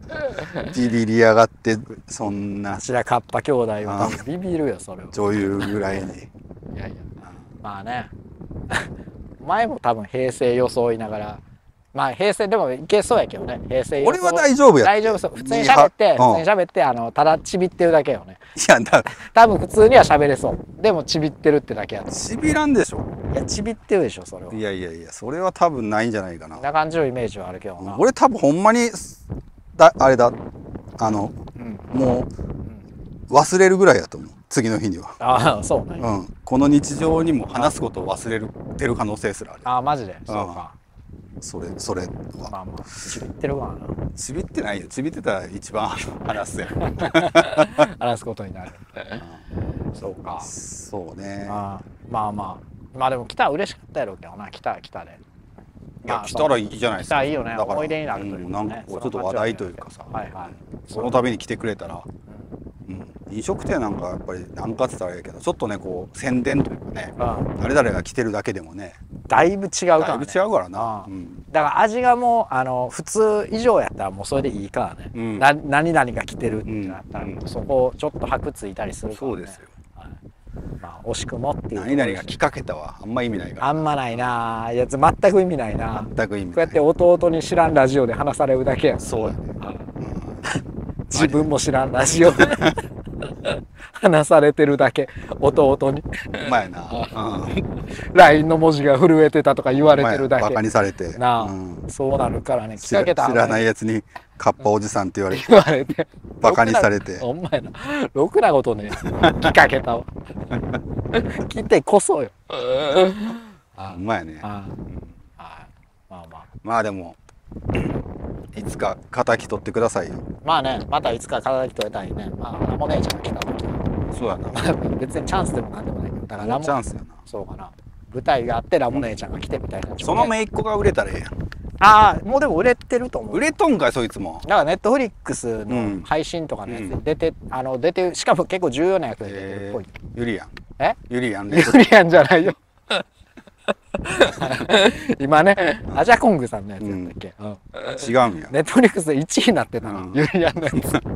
ビビりやがってそんな白カッパ兄弟は多分ビビるよそれは。 女優ぐらいに。 いやいやまあね前も多分平成装いながらまあ平成でもいけそうやけどね平成俺は大丈夫や大丈夫そう普通に喋ってただちびってるだけよね。 いや多分普通には喋れそうでもちびってるってだけやと。 ちびらんでしょ。 いやちびってるでしょそれは。 いやいやいやそれは多分ないんじゃないかな。 な感じのイメージはあるけどな。 俺多分ほんまにあれだもう忘れるぐらいだと思う次の日には。 ああそうね。 この日常にも話すことを忘れてる可能性すらある。 ああマジでそうか。 それはまあまあちびってるかな。 ちびってないよ。ちびってたら一番話すやん話すことになる。そうか。 そうね。 まあでも来たら嬉しかったやろうけどな。来たで。 いや来たらいいじゃないですか。 来たらいいよね。思い出になるというかね。 なんかちょっと話題というかさ。 はいはい。 その度に来てくれたら。飲食店なんかやっぱり何かって言ったらあれやけどちょっとねこう宣伝というかね誰々が来てるだけでもねだいぶ違うからね。 だいぶ違うからな。 だから味がもう普通以上やったらもうそれでいいからね。何々が来てるってなったらそこちょっと箔ついたりするからね。そうですよ。まあ惜しくもっていう。 何々が来かけたはあんま意味ないから。 あんまないな。いや全く意味ないな。 全く意味ない。 こうやって弟に知らんラジオで話されるだけや。 そうやね。 自分も知らんラジオで話されてるだけ弟に。 うまいな。 LINE の文字が震えてたとか言われてるだけ。 バカにされて。 なあ、そうなるからね。 知らないやつにカッパおじさんって言われて。バカにされて。 お前な、ろくなことね。聞かけたわ。来てこそよ。 うまいね。まあでも。いつか敵取ってくださいよ。 まあね、またいつか敵取れたいね。まあラモ姉ちゃんが来た時は。 そうやな。 別にチャンスでもなんでもないけど、だからチャンスやな。 そうかな。舞台があってラモ姉ちゃんが来てみたいな。 その姪っ子が売れたらええやん。 ああ、もうでも売れてると思う。 売れとんかいそいつも。 だからネットフリックスの配信とかのやつで出てしかも結構重要な役で出てるっぽい。 ユリアン。ユリアンじゃないよ。今ねアジャコングさんのやつやったっけ。 違うんや。 ネットフリックスで1位になってたのユリアンのや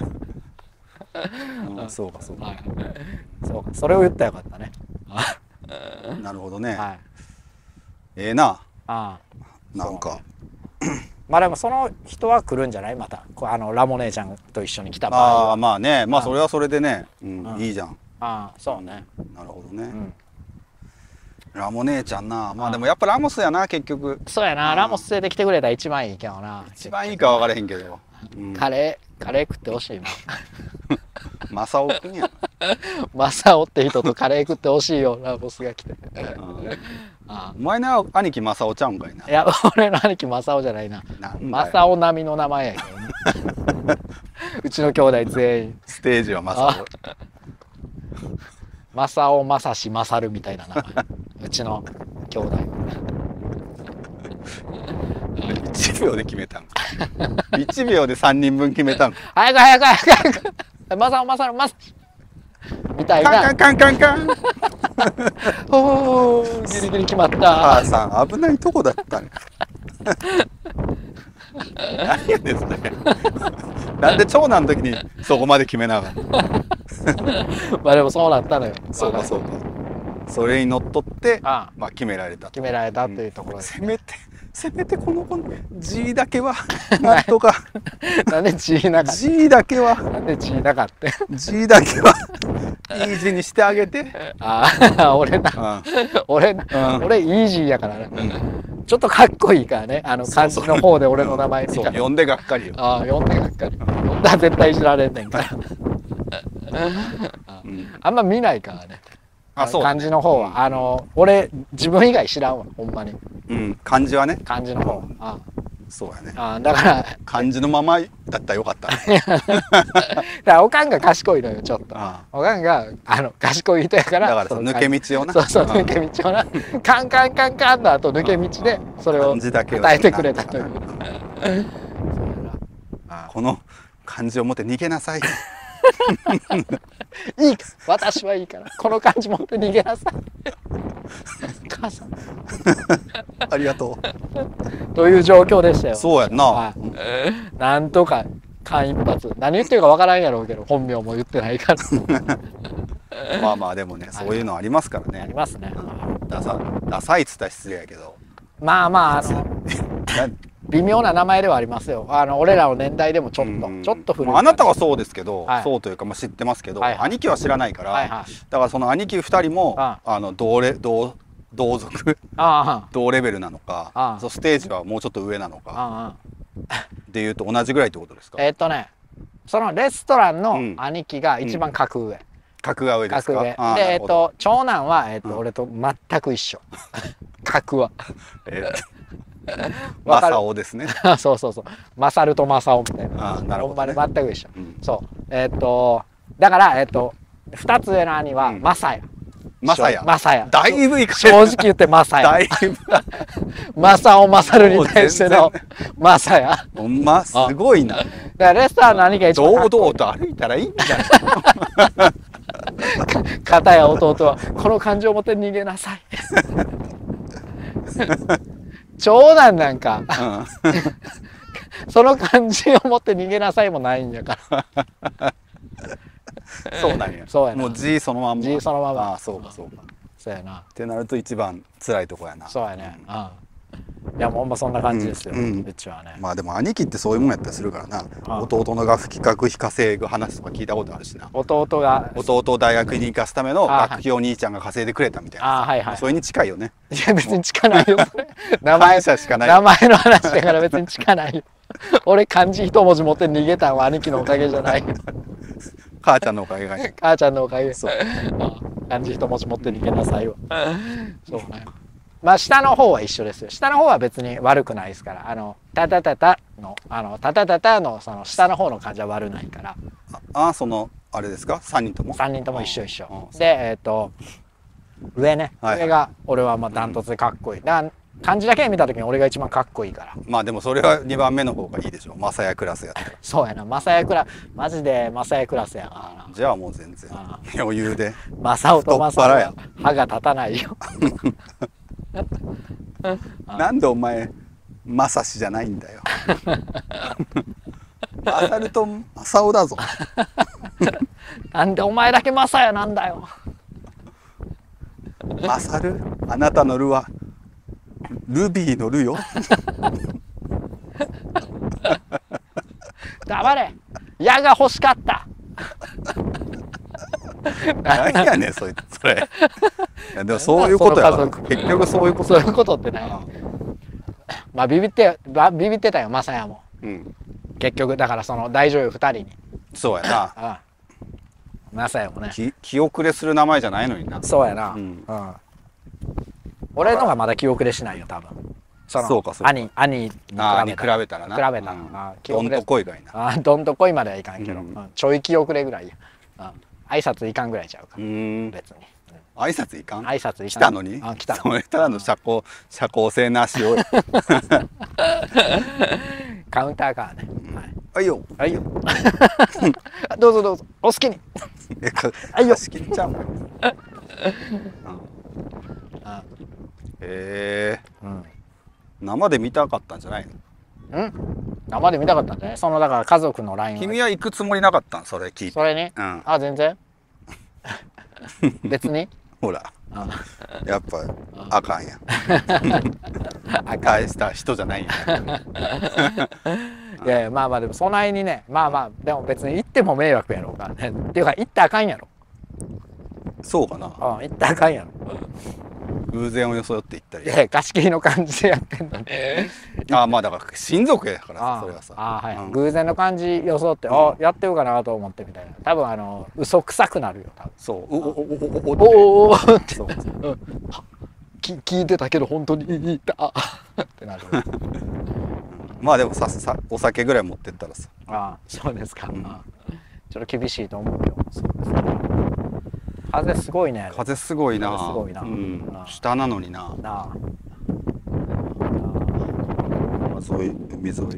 つ。そうかそうか。 そうかそれを言ったらよかったね。 なるほどね。ええな。なんかまあでもその人は来るんじゃないまたラモ姉ちゃんと一緒に来た場合は。 まあねまあそれはそれでねいいじゃん。 そうね。 なるほどね。ラモ姉ちゃんな。まあでもやっぱラモスやな結局。 そうやな。ラモス連れてきてくれたら一番いいけどな。 一番いいか分からへんけど。 カレー食ってほしいな。 マサオくんや。 マサオって人とカレー食ってほしいよラモスが来て。 お前の兄貴マサオちゃうんかいな。 いや俺の兄貴マサオじゃないな。マサオ並みの名前やけどね。うちの兄弟全員。 ステージはマサオ。 マサオ、マサシ、マサルみたいな名前。うちの兄弟。 1秒で決めたんか。1秒で3人分決めたんか。 早く。マサオ、マサル、マサシ。みたいな。 カン。 おお、ギリギリ決まった。 母さん危ないとこだったね。何やねんそれ。なんで長男の時にそこまで決めなかった。 まあでもそうなったのよ。 そうか。それにのっとってまあ決められたというところで。 せめてこの子の G だけはなんとか。 なんで G なかった。 G だけは。 なんで G なかった。 G だけはいい字にしてあげて。 俺イージーやからね。ちょっとかっこいいからね漢字の方で俺の名前見たら。 呼んでがっかりよ。 呼んでがっかり。呼んだら絶対いじられんねんから。あんま見ないからね。漢字の方は俺自分以外知らんわほんまに。 漢字はね。 漢字の方。 そうやね。 だから漢字のままだったらよかった。 だからおかんが賢いのよちょっと。おかんが賢い人やから。 だから抜け道をな。 そう抜け道をな。カンの後抜け道でそれを与えてくれたという。 この漢字を持って逃げなさい。 いいか私はいいからこの漢字持って逃げなさい。母さんありがとうという状況でしたよ。 そうやんな。 なんとか間一髪何言ってるかわからんやろうけど本名も言ってないからまあまあでもねそういうのありますからね。 ありますね。 ダサいっつったら失礼やけど、 まあまあ微妙な名前ではありますよ。俺らの年代でもちょっと古い。 あなたはそうですけど、そうというか知ってますけど、兄貴は知らないから、だからその兄貴2人も同族同レベルなのか、そのステージはもうちょっと上なのかでいうと同じぐらいってことですか？ そのレストランの兄貴が一番格上。 格が上ですか？ で長男は俺と全く一緒。格は。 マサオですね。 そうそうそう。マサルとマサオみたいな。なるほど。全く一緒。そう。だから2つ上の兄はマサヤ。マサヤ。 だいぶ正直言ってマサヤ。 だいぶ。 マサオマサルに対してのマサヤ。 ほんますごいな。だからレストランの兄が一番堂々と歩いたらいいんじゃない？ 片や弟はこの感情を持って逃げなさい。長男なんか、その感じを持って逃げなさいもないんやから。 そうなんや。 そうやな。 もう G そのまんま。 G そのまま。 ああそうかそうか。 そうやな。 ってなると一番辛いとこやな。 そうやね。いやもうほんまそんな感じですよ。うちはね。 まあでも兄貴ってそういうもんやったりするからな。弟のが企画非稼ぐ話とか聞いたことあるしな。弟を大学に行かすための学費を兄ちゃんが稼いでくれたみたいな。それに近いよね。 いや別に近ないよ。名前しかない。 名前の話だから別に近ないよ。俺漢字一文字持って逃げたんは兄貴のおかげじゃない。 母ちゃんのおかげが。 母ちゃんのおかげ。そう。漢字一文字持って逃げなさいわ。そうね。まあ下の方は一緒ですよ。下の方は別に悪くないですから。タタタタのタタタタのその下の方の漢字は悪ないから。 あれですか？3人とも。 3人とも一緒一緒。で上ね。上が俺はまあダントツでかっこいい。だから漢字だけ見た時に俺が一番かっこいいから。 まあでもそれは2番目の方がいいでしょ。マサヤクラスやったら。 そうやな。マサヤクラマジでマサヤクラスやからな。 じゃあもう全然余裕で。 マサオとマサオは歯が立たないよ。 なんでお前マサシじゃないんだよ。マサルとマサオだぞ。 なんでお前だけマサヤなんだよ。 マサル、あなたのルはルビーのルよ。 黙れ。矢が欲しかった。 何やねんそれ。いやでもそういうことやから。結局そういうこと。 そういうことってね。まあビビってたよマサヤも。結局だからその大女優2人に。 そうやな。 マサヤもね。 気遅れする名前じゃないのにな。 そうやな。俺のがまだ気遅れしないよ多分。 そうか兄に比べたらな。 比べたら。 どんとこいがいな。 どんとこいまではいかんけど、ちょい気遅れぐらいや。挨拶いかんぐらいちゃうから。別に。 挨拶いかん？ 挨拶いかん。 来たのに？ 来た。 それただの社交性なしを。 カウンターからね。 はいよ。 はいよ。どうぞどうぞ。お好きに。 はいよ。好きにちゃう。生で見たかったんじゃないの？ 生で見たかったんじゃない？だから家族の LINE を。 君は行くつもりなかったん？それ聞いて。 それに？全然。別に？ ほら。やっぱあかんや。返した人じゃないんや。 いやいやまあまあでもそないにねまあでも別に行っても迷惑やろうからね。っていうか行ったらあかんやろ。 そうかな。 行ったらあかんやろ。 偶然を装って行ったり。 貸し切りの感じでやってんのに。 まあだから親族やからさそれはさ。 偶然の感じ装ってやってるかなと思ってみたいな。多分嘘くさくなるよ多分。 そう。 おって聞いてたけど本当に言ったってなる。 まあでもお酒ぐらい持ってったらさ。 そうですか。ちょっと厳しいと思うよ。風すごいね。 風すごいな。 すごいな。 下なのにな。そういう海沿い。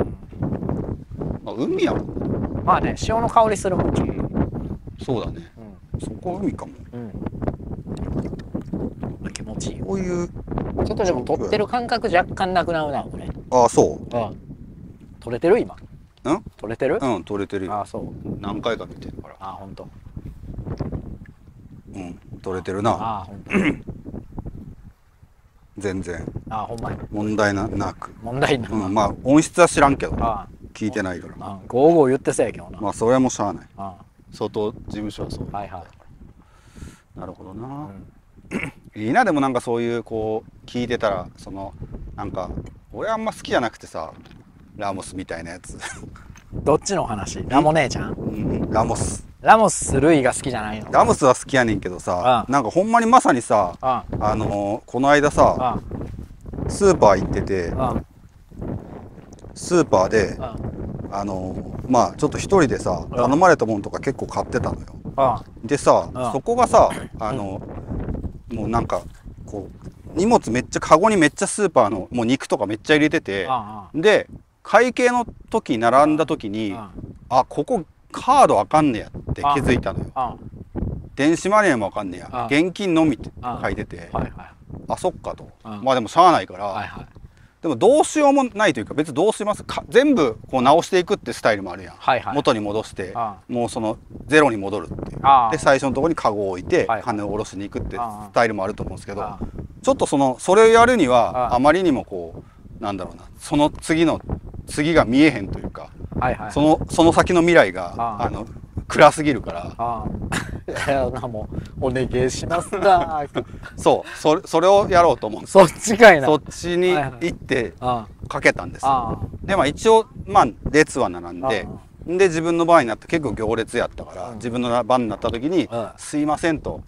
海やもん。 まあね潮の香りするもん。 そうだね。そこは海かも。 気持ちいい。 こういうちょっとでも撮ってる感覚若干なくなるなこれ。 そう。 撮れてる今。 取れてる？ うん、取れてるよ。 あ、そう。 何回か見てるから。 あ、本当。 うん、取れてるな。 あ、本当。 全然。 あ、ほんまに。 問題なく。 問題なく。 うん、まあ音質は知らんけど、 あ、 聞いてないから。 ゴーゴー言ってそうやけどな。 まあそれはもうしゃあない。 あ、 外事務所はそう。 はいはい。 なるほどな。いいな、でもなんかそういうこう聞いてたら、そのなんか俺あんま好きじゃなくてさ、ラモスみたいなやつ。 どっちの話？ラモ姉ちゃん？ うん、ラモス。 ラモスルイが好きじゃないの？ ラモスは好きやねんけどさ、なんかほんまにまさにさ、この間さ、スーパー行ってて、スーパーで、まあちょっと一人でさ、頼まれたもんとか結構買ってたのよ。でさ、そこがさ、もうなんかこう荷物めっちゃカゴにめっちゃスーパーのもう肉とかめっちゃ入れてて、で会計の時並んだ時に、あ、ここカードあかんねやって気づいたのよ。電子マネーもあかんねや、現金のみって書いてて、あ、そっかと。まあでもしゃあないから、でもどうしようもないというか、別にどうしますか、全部こう直していくってスタイルもあるやん。元に戻して、もうそのゼロに戻るっていう。で最初のところにカゴを置いて金を下ろしに行くってスタイルもあると思うんですけど、ちょっとそれをやるにはあまりにもこうなんだろうな、その次が見えへんというか、その先の未来が暗すぎるから、 もうお願いしますだ。 そう、それをやろうと思うんです。 そっちかいな。 そっちに行ってかけたんですよ。でまあ一応まあ列は並んで、で自分の番になって結構行列やったから、自分の番になった時に「すいません」と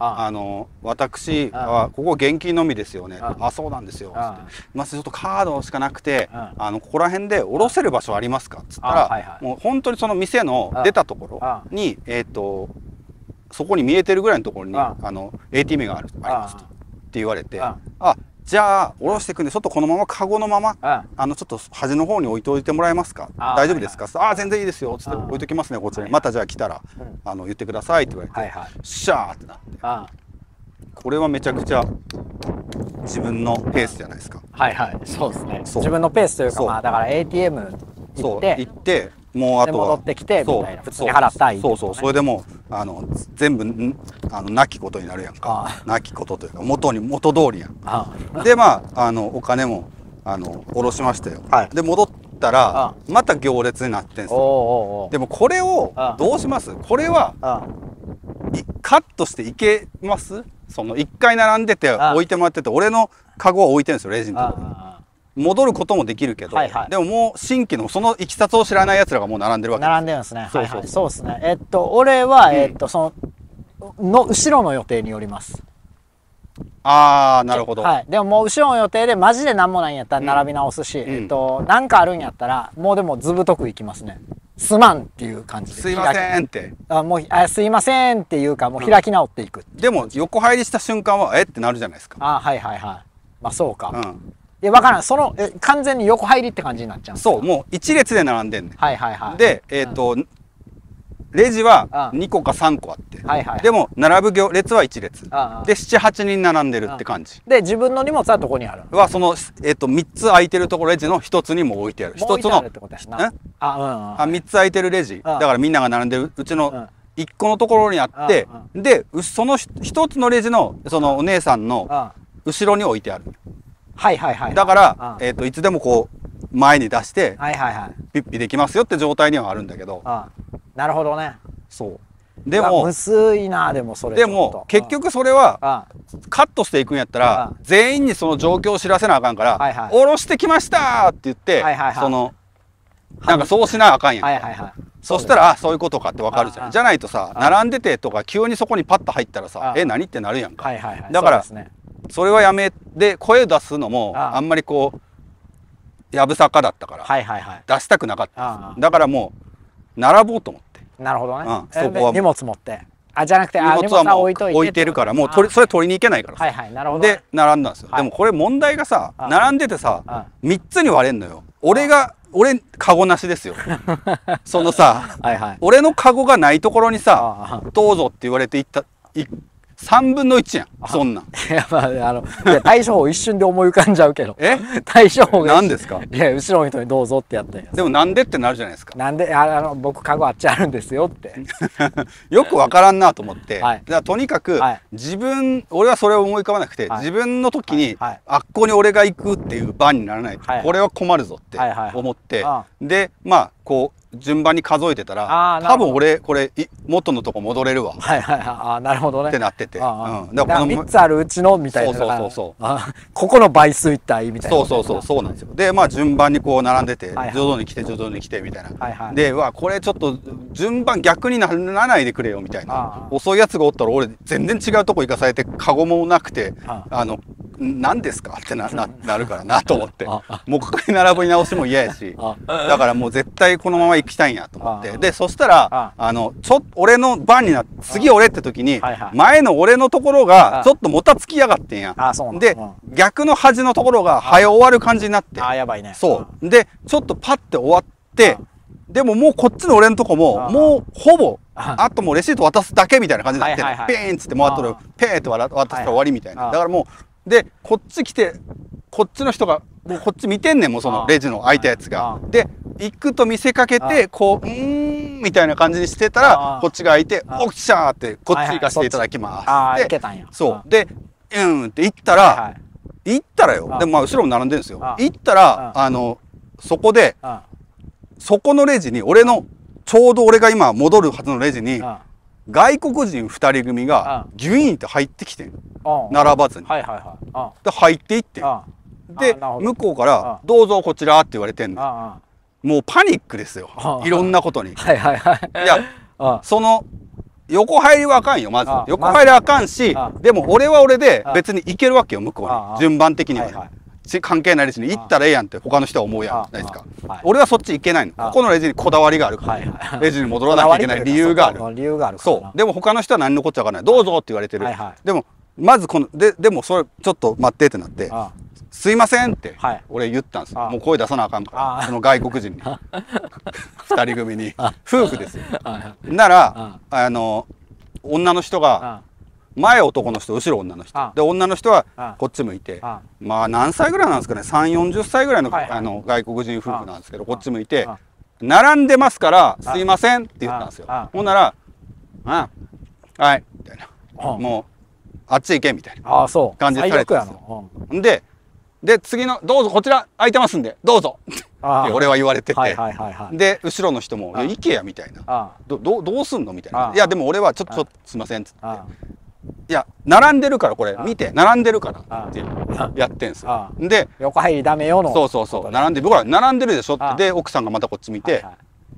「私はここ現金のみですよね」「あ、そうなんですよ」まずちょっとカードしかなくてここら辺で下ろせる場所ありますか?」っつったら、もう本当にその店の出たところにそこに見えてるぐらいのところにATM がありますとって言われて、あ、じゃあ下ろしていくんでちょっとこのままカゴのままちょっと端の方に置いといてもらえますか、大丈夫ですか、あ、全然いいですよつって置いときますねこちらに、またじゃあ来たら言ってくださいって言われて、シャーってなって、これはめちゃくちゃ自分のペースじゃないですか。 はいはい、そうですね。自分のペースというか、まあだから ATM 行ってもうあとは戻ってきてみたいな、普通に払ったい。 そうそう、それでも全部なきことになるやんか。なきことというか元通りやん。でまあお金も下ろしましたよ。で戻ったらまた行列になってんすよ。でもこれをどうします？これはカットしていけます？その1回並んでて置いてもらってて、俺のカゴは置いてるんですよ、レジのところに。戻ることもできるけど、でももう新規のそのいきさつを知らないやつらがもう並んでるわけです。 並んでるんですね。そうですね。俺はその後ろの予定によります。 ああ、なるほど。 でももう後ろの予定でマジで何もないんやったら並び直すし、なんかあるんやったらもうでもずぶとくいきますね。すまんっていう感じで。 すいませんって。 もうすいませんっていうか、もう開き直っていく。 でも横入りした瞬間はってなるじゃないですか。 はいはいはい。まあそうか。いや、わからん。完全に横入りって感じになっちゃう。 そう、もう一列で並んでんねん。 はいはいはい。 で、レジは2個か3個あって、でも並ぶ列は1列で7、8人並んでるって感じで、自分の荷物はどこにあるはその3つ空いてるところレジの1つにも置いてある。1つの3つ空いてるレジだから、みんなが並んでるうちの1個のところにあって、でその1つのレジのそのお姉さんの後ろに置いてある。だからいつでもこう前に出してピッピできますよって状態にはあるんだけど。 なるほどね。 そうでもむずいな。でもそれでも結局それはカットしていくんやったら全員にその状況を知らせなあかんから「下ろしてきました!」って言ってそのなんかそうしなあかんやん。そしたらそういうことかってわかるじゃん。じゃないとさ、並んでてとか急にそこにパッと入ったらさ「何?」ってなるやんか。だからそれはやめで、声出すのもあんまりこうやぶさかだったから出したくなかった。だからもう並ぼうと思って。 なるほどね。 そこは荷物持って、じゃなくて荷物はもう置いてるから、もうそれ取りに行けないからさ。で並んだんですよ。でもこれ問題がさ、並んでてさ3つに割れんのよ。俺カゴなしですよ。そのさ、俺のカゴがないところにさ「どうぞ」って言われて行った 3分の1やんそんなん。 いや、まあ、いや対処法一瞬で思い浮かんじゃうけど。対処法が。 何ですか？ いや、後ろの人にどうぞってやったんや。 でもなんでってなるじゃないですか。 なんで、僕カゴあっちあるんですよって。 よくわからんなと思って、 はい、 だからとにかく、 はい、 俺はそれを思い浮かばなくて、はい、自分の時に、はい、あっこに俺が行くっていう番にならないと、はい、これは困るぞって思って、でまあこう順番に数えてたら、多分俺これ元のとこ戻れるわ。 はいはいはい。あ、なるほどね。 ってなってて、 だからこの3つあるうちのみたいな。そうここの倍数いったらいいみたいな。 そうなんですよ。でまあ順番にこう並んでて、徐々に来て徐々に来てみたいな。でこれちょっと順番逆にならないでくれよみたいな。遅いやつがおったら俺全然違うとこ行かされてカゴもなくて、何ですかってなるからなと思って、もうここに並ぶ直しも嫌やし、だからもう絶対このまま行きたいんやと思って、でそしたら俺の番になって、次俺って時に前の俺のところがちょっともたつきやがってんや。で逆の端のところが早終わる感じになって、 やばいね。 そうでちょっとパッて終わって、でももうこっちの俺のとこももうほぼあともうレシート渡すだけみたいな感じになってる。ピーンっつってもうあとペーって渡したら終わりみたいな。だからもうでこっち来てこっちの人がもうこっち見てんねん、もうそのレジの開いたやつが。で行くと見せかけてこうみたいな感じにしてたらこっちが開いて「おっしゃー」って「こっち行かせていただきます」ってそうで「って行ったらよ。でもまあ後ろも並んでるんですよ。行ったらそこでそこのレジに俺のちょうど俺が今戻るはずのレジに外国人2人組がギュイーンって入ってきてん、並ばずに。で入っていってで向こうから「どうぞこちら」って言われてんの。もうパニックですよ、いろんなことに。いやその横入りはあかんよ。まず横入りはあかんし、でも俺は俺で別に行けるわけよ向こうに、順番的には。関係ないレジに行ったらええやんって他の人は思うやんないですか。俺はそっち行けないの。ここのレジにこだわりがあるから、レジに戻らなきゃいけない理由がある。そうでも他の人は何のこっちゃわかんない。どうぞって言われてる。でもまずでもそれちょっと待ってってなって「すいません」って俺言ったんですよ。もう声出さなあかんからその外国人に2人組に夫婦ですよ。なら女の人が前男の人後ろ女の人で、女の人はこっち向いて、まあ何歳ぐらいなんですかね、3040歳ぐらいの外国人夫婦なんですけど、こっち向いて「並んでますからすいません」って言ったんですよ。ほんなら「はい」みたいな、もうあっち行けみたいな感じでされてるんですよ。で次の「どうぞこちら空いてますんでどうぞ」って俺は言われてて、で後ろの人も「行けや」みたいな「どうすんの?」みたいな「いやでも俺はちょっとすいません」っつって「いや並んでるからこれ見て並んでるから」ってやってんすよ。で横入りダメよの。 そう並んでる、僕ら並んでるでしょって。で奥さんがまたこっち見て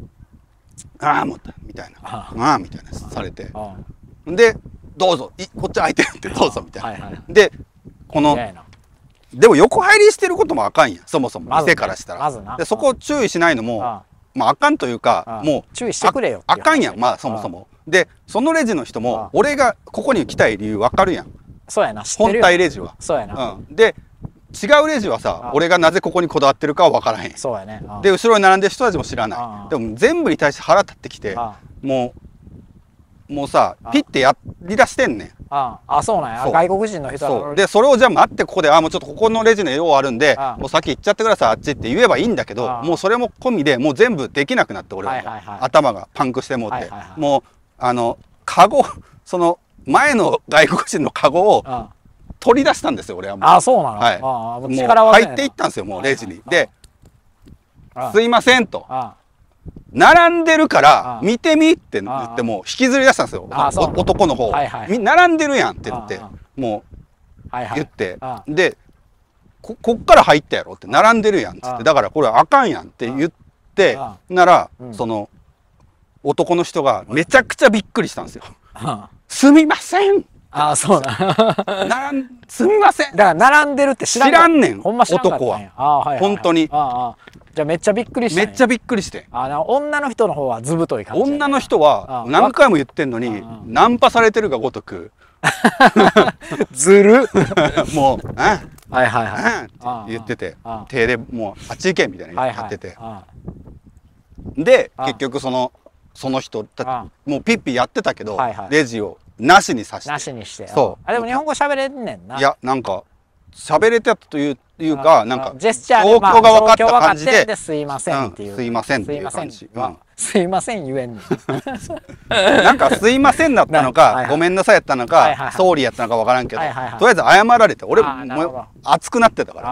「ああもった」みたいな「ああ」みたいなされて、で「どうぞこっち空いてるってどうぞ」みたいな。でこのでも横入りしてることもあかんやん、そもそも店からしたら。でそこを注意しないのもまああかんというか、もう注意してくれよあかんやん、まあそもそも。でそのレジの人も俺がここに来たい理由分かるやん。 そうやな、 本体レジは。 そうやな。 で違うレジはさ、俺がなぜここにこだわってるかは分からへん。 そうやね。 で後ろに並んでる人たちも知らない。でも全部に対して腹立ってきて、もうさピッてやりだしてんねん。 そうなんや。外国人の人はでそれをじゃあ待ってここでもうちょっとここのレジの用あるんでもう先行っちゃってくださいあっちって言えばいいんだけど、もうそれも込みでもう全部できなくなって、俺は頭がパンクしてもってもうカゴ、その前の外国人のカゴを取り出したんですよ俺は。もうそうなの。 もう入っていったんですよもうレジに。で「すいません」と。並んでるから見てみって言っても引きずり出したんですよ男の方。並んでるやんって言ってもう言って、でこっから入ったやろって、並んでるやんっつって、だからこれあかんやんって言ってなら、その男の人がめちゃくちゃびっくりしたんですよ。すみません。 そうだ。 すみません。 だから並んでるって知らんねん男は。本当に。 じゃあめっちゃびっくりした。 めっちゃびっくりして。 女の人の方はずぶとい感じ。 女の人は何回も言ってんのにナンパされてるがごとくずるもう「って言ってて、手でもうあっち行けみたいなやってて、で結局その人もうピッピやってたけどレジをなしにさして。 なしにして。 そう。 でも日本語喋れんねんな。 いや、なんか、喋れたというか、なんか、 ジェスチャーで、 状況が分かった感じで、 すいませんっていう。 すいませんっていう感じ。 すいません言えんねん。なんか、すいませんだったのか、ごめんなさいやったのか、総理やったのか分からんけど、とりあえず謝られて、俺も熱くなってたから。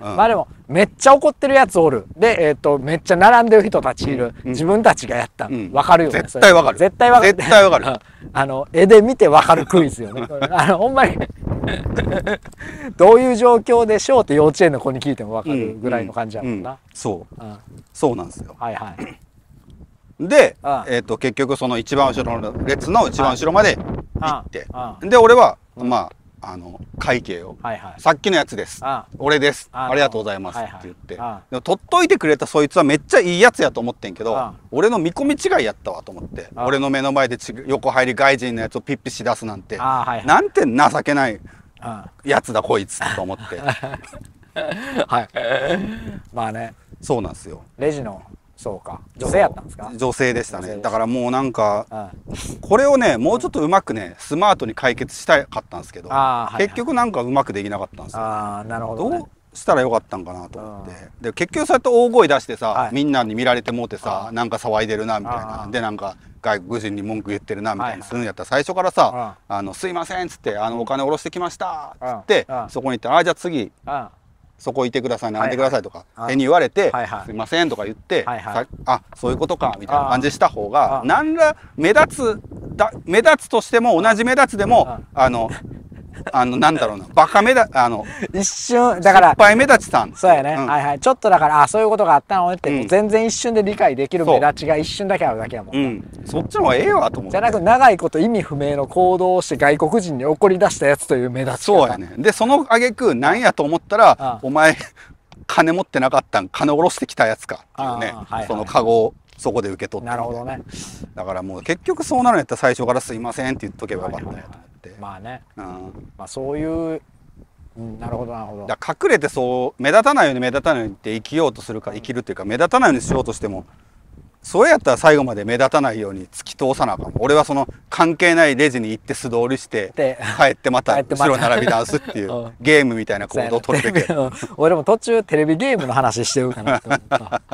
まあでも、めっちゃ怒ってるやつおる。で、めっちゃ並んでる人たちいる。自分たちがやった。分かるよね。 絶対分かる。 絶対分かる。 絶対分かる。絵で見て分かるクイズよね。ほんまにどういう状況でしょうって幼稚園の子に聞いても分かるぐらいの感じやもんな。 そうなんですよ。 はいはい。 で、結局その一番後ろの列の一番後ろまで行って、で俺はまあ会計をさっきのやつです、俺です、ありがとうございますって言って、でも取っといてくれたそいつはめっちゃいいやつやと思ってんけど、俺の見込み違いやったわと思って、俺の目の前で横入り外人のやつをピッピし出すなんて、なんて情けないやつだこいつと思って。 はい。まあね。 そうなんですよ。 レジのそうか、女性やったんですか？ 女性でしたね。だからもうなんかこれをねもうちょっとうまくねスマートに解決したかったんですけど、結局なんかうまくできなかったんですよ。 なるほどね。 どうしたらよかったんかなと思って、で結局そうやって大声出してさ、みんなに見られてもうてさ、なんか騒いでるなみたいな、でなんか外国人に文句言ってるなみたいにするんやったら、最初からさ「すいません」っつって「お金下ろしてきました」っつってそこに行って「あじゃあ次そこいてください、並んでください」とか変に言われて「すいません」とか言って「あそういうことか」みたいな感じした方が、何ら目立つとしても同じ目立つでもなんだろうな、バカ目立一瞬だからいっぱい目立ちさん、 そうやね、はいはい、ちょっとだからそういうことがあったのって全然一瞬で理解できる目立ちが一瞬だけあるだけやもん。 そっちの方がええわと思って。 じゃなく長いこと意味不明の行動をして外国人に怒り出したやつという目立ち。 そうやね。でその挙句なんやと思ったら、お前金持ってなかったん、金下ろしてきたやつかっていうね、そのカゴをそこで受け取って。 なるほどね。 だからもう結局そうなるんやったら最初から「すいません」って言っとけばよかったんやと思って。 まあね、まあそういう、なるほどなるほど。 だから隠れてそう目立たないように目立たないようにって生きようとするから、生きるっていうか目立たないようにしようとしても、それやったら最後まで目立たないように突き通さなあかん。俺はその関係ないレジに行って素通りして帰ってまた後ろ並び直すっていうゲームみたいな行動を取るべき。 俺も途中テレビゲームの話してるかなと思った。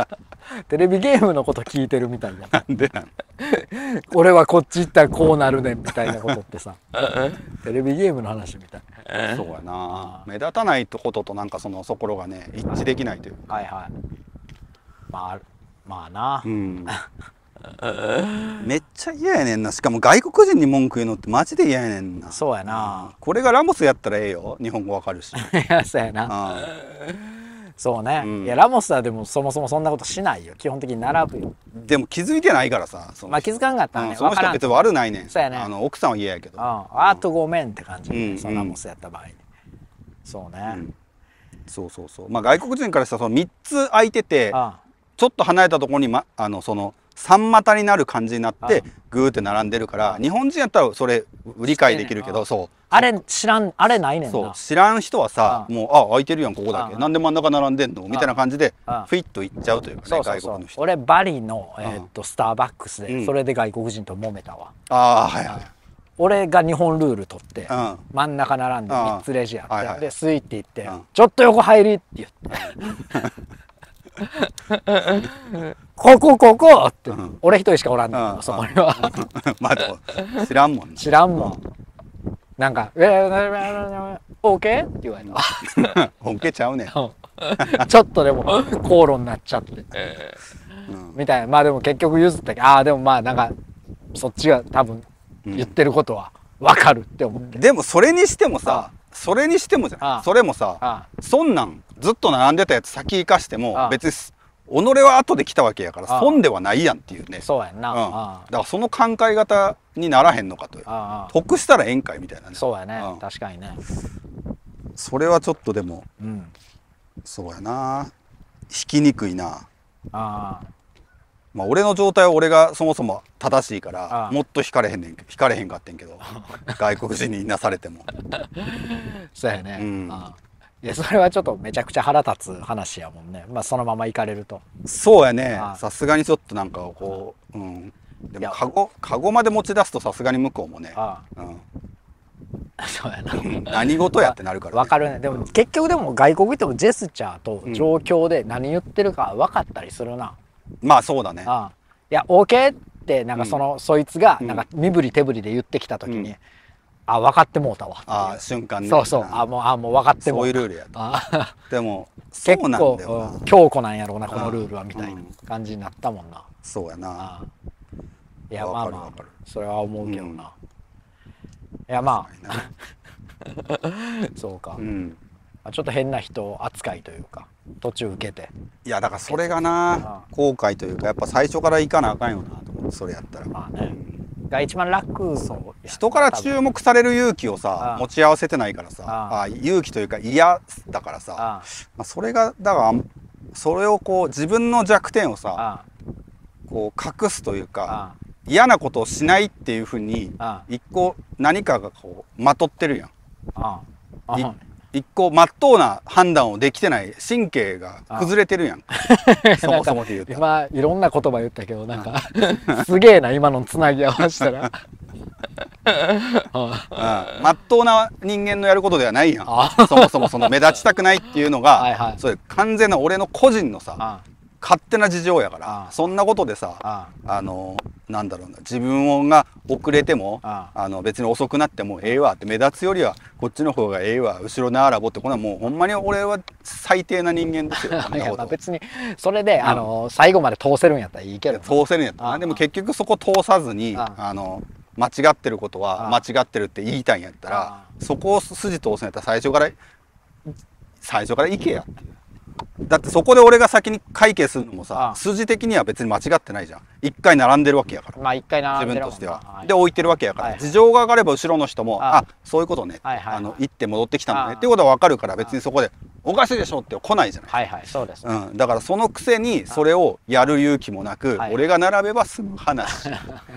テレビゲームのこと聞いてるみたいな。 なんでなん俺はこっち行ったらこうなるねんみたいなことってさ、テレビゲームの話みたい。 そうやな。目立たないこととなんかそころがね一致できないというか。 はいはい。まあな。 めっちゃ嫌やねんな。しかも外国人に文句言うのってマジで嫌やねんな。 そうやな。 これがラモスやったらええよ。日本語わかるし。 いやそうやな。そうね。いやラモスはでもそもそもそんなことしないよ。基本的に並ぶよ。 でも気づいてないからさ。 まあ気づかんかったらね。 その人は別に悪ないねん。 そうやね。 奥さんは嫌やけど。 あとごめんって感じ。そのラモスやった場合。そうね。 そうそうそう。まあ外国人からしたらその3つ空いてて。ちょっと離れたところにその三股になる感じになってグーって並んでるから、日本人やったらそれ理解できるけど、そうあれ知らん、あれないねんな。 そう知らん人はさ、もう空いてるやんここだけ、なんで真ん中並んでんのみたいな感じでフィッといっちゃうというかね、外国の人。 俺バリのスターバックスでそれで外国人と揉めたわ。 はいはい。俺が日本ルール取って真ん中並んで3つレジやって、でスイって言って「ちょっと横入り」って言ってここって、俺一人しかおらんの、そこには。 まあでも知らんもん。 知らんもん。なんか「OK?」って言われた。 OKちゃうねん。 ちょっとでも口論になっちゃってみたいな。まあでも結局譲ったけど、でもまあなんかそっちが多分言ってることは分かるって思って。 でもそれにしてもさ、それにしてもじゃん。それもさ、そんなんずっと並んでたやつ先行かしても別に己は後で来たわけやから損ではないやんっていうね。 そうやんな。 だからその考え方にならへんのかという。得したら宴会みたいなね。 そうやね、確かにね。 それはちょっとでもそうやな、引きにくいな。まあ俺の状態は俺がそもそも正しいからもっと引かれへんかってんけど、外国人になされても。 そうやね。いやそれはちょっとめちゃくちゃ腹立つ話やもんね。まあそのまま行かれると。 そうやね。さすがにちょっとなんかこうでもカゴまで持ち出すとさすがに向こうもね、 そうやな何事やってなるからね。 分かるね。でも結局でも外国行ってもジェスチャーと状況で何言ってるか分かったりするな。 まあそうだね。 いや OK ってなんかそいつがなんか身振り手振りで言ってきた時に、あ分かってもうたわ瞬間にそうそうもう分かってもうそういうルールやと。でも結構強固なんやろうなこのルールはみたいな感じになったもんな。 そうやな。 いやまあまあそれは思うけどな。いやまあそうか、ちょっと変な人扱いというか途中受けて。 いやだからそれがな後悔というかやっぱ最初から行かなあかんよなと思って、それやったらまあねが一番楽。 人から注目される勇気をさ持ち合わせてないからさ、勇気というか嫌だからさ、それがだからそれをこう自分の弱点をさこう隠すというか嫌なことをしないっていうふうに一個何かがこうまとってるやん。一個まっとうな判断をできてない神経が崩れてるやん。そもそもで言うと今いろんな言葉言ったけどなんかすげえな今のつなぎ合わせたらまっとうな人間のやることではないやん。そもそもその目立ちたくないっていうのがそれ完全な俺の個人のさ勝手な事情やから、そんなことでさなんだろうな、自分が遅れても別に遅くなってもええわって、目立つよりはこっちの方がええわ、後ろならぼって、こんなもうほんまに俺は最低な人間ですよ。 いや別にそれで最後まで通せるんやったらいいけど、 通せるんやったらでも結局そこ通さずに間違ってることは間違ってるって言いたいんやったら、そこを筋通すんやったら最初から行けやっていう。だってそこで俺が先に会計するのもさ、筋的には別に間違ってないじゃん。一回並んでるわけやから、 まあ一回並んでる自分としては。で置いてるわけやから、事情が上がれば後ろの人もそういうことね、行って戻ってきたのねっていうことは分かるから、別にそこでおかしいでしょって来ないじゃない。 そうです。 だからそのくせにそれをやる勇気もなく、俺が並べば済む話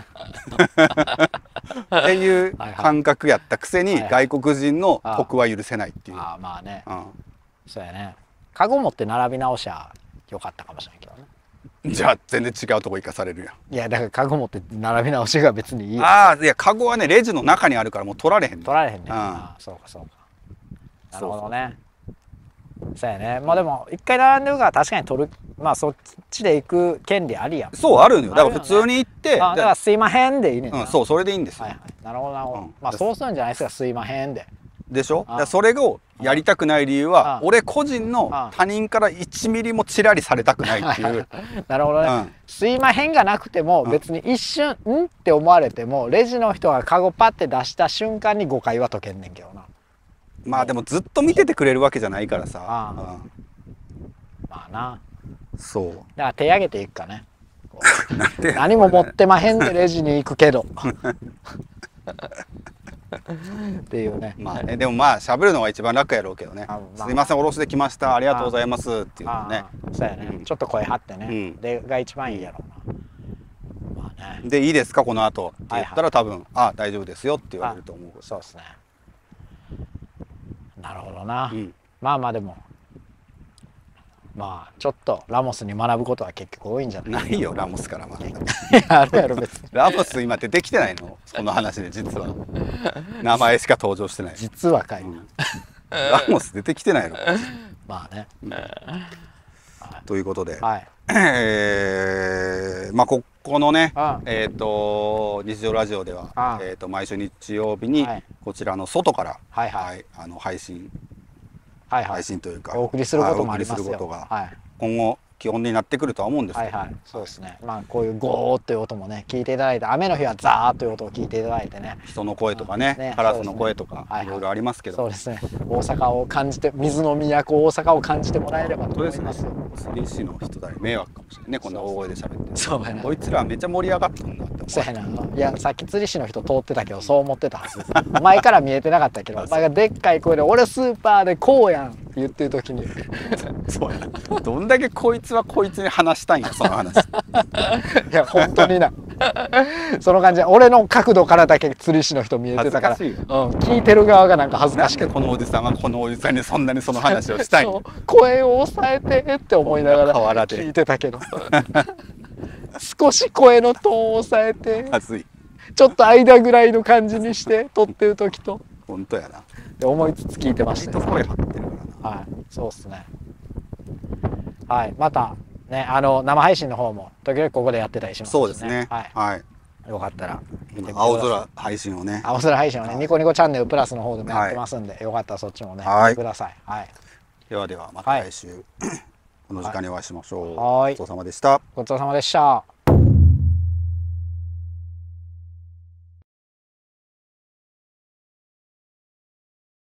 っていう感覚やったくせに外国人の得は許せないっていう。 まあね、そうやね。カゴ持って並び直しゃよかったかもしれないけどね。 じゃあ全然違うとこ行かされるやん。 いやだからカゴ持って並び直しが別にいい。 いやカゴはねレジの中にあるからもう取られへんね。 取られへんね。そうかそうか。なるほどね。そうやね。まあでも一回並んでるから確かに取る、まあそっちで行く権利ありやん。 そうあるのよ。だから普通に行ってだからすいまへんでいいねん。 そうそれでいいんですよ。 なるほどなるほど。まあそうするんじゃないですか、すいまへんで。 でしょ。それをやりたくない理由は俺個人の他人から1ミリもチラリされたくないっていう。 なるほどね。すいまへんがなくても別に一瞬んって思われてもレジの人がカゴパッて出した瞬間に誤解は解けんねんけどな。 まあでもずっと見ててくれるわけじゃないからさ。 まあな。 そう。 だから手挙げていくかね。何も持ってまへんでレジに行くけど。っていうね。 まあね、でもまあ喋るのが一番楽やろうけどね。すいませんおろしできました、ありがとうございますっていうのね。 そうやね。ちょっと声張ってね。でが一番いいやろうな。まあね。 でいいですかこの後って言ったら多分大丈夫ですよって言われると思う。 そうですね。なるほどな。まあまあでもまあちょっとラモスに学ぶことは結局多いんじゃない。 ないよラモスから学んだ。 あるやろ別に。 ラモス今出てきてないのこの話で実は名前しか登場してない。 実はかいな。 ラモス出てきてないの。 まあね。 ということで、まあこのね日常ラジオでは毎週日曜日にこちらの外から配信というかお送りすることもありますよ。 お送りすることが今後基本になってくるとは思うんですけど、 そうですね。まあこういうゴーという音もね聞いていただいて、雨の日はザーという音を聞いていただいてね、 人の声とかねカラスの声とかいろいろありますけど、 そうですね。大阪を感じて、水の都大阪を感じてもらえればと思いますよ。 釣り師の人だに迷惑かもしれないね、こんな大声で喋って。 そうやな。 こいつらめっちゃ盛り上がったんだって。 そうやな。いやさっき釣り師の人通ってたけどそう思ってたはず。前から見えてなかったけど、お前がでっかい声で俺スーパーでこうやんって言ってる時にそうやな。どんだけこいつはこいつに話したいんやその話。いや本当にな。その感じで俺の角度からだけ釣り師の人見えてたから、聞いてる側がなんか恥ずかしくて、 このおじさんはこのおじさんにそんなにその話をしたい声を抑えてって思いながら聞いてたけど少し声のトーンを抑えてはずい。 ちょっと間ぐらいの感じにして撮ってる時と本当やな。 で思いつつ聞いてました割と声張ってるからな。 はい、そうっすね。はい、またね、生配信の方も時々ここでやってたりしますしね。 そうですね。はい。 よかったら見てみてください。 青空配信をね。 青空配信をね、ニコニコチャンネルプラスの方でもやってますんで、よかったらそっちもね、見てください。はい。 ではではまた来週この時間にお会いしましょう。 はい。 ごちそうさまでした。 ごちそうさまでした。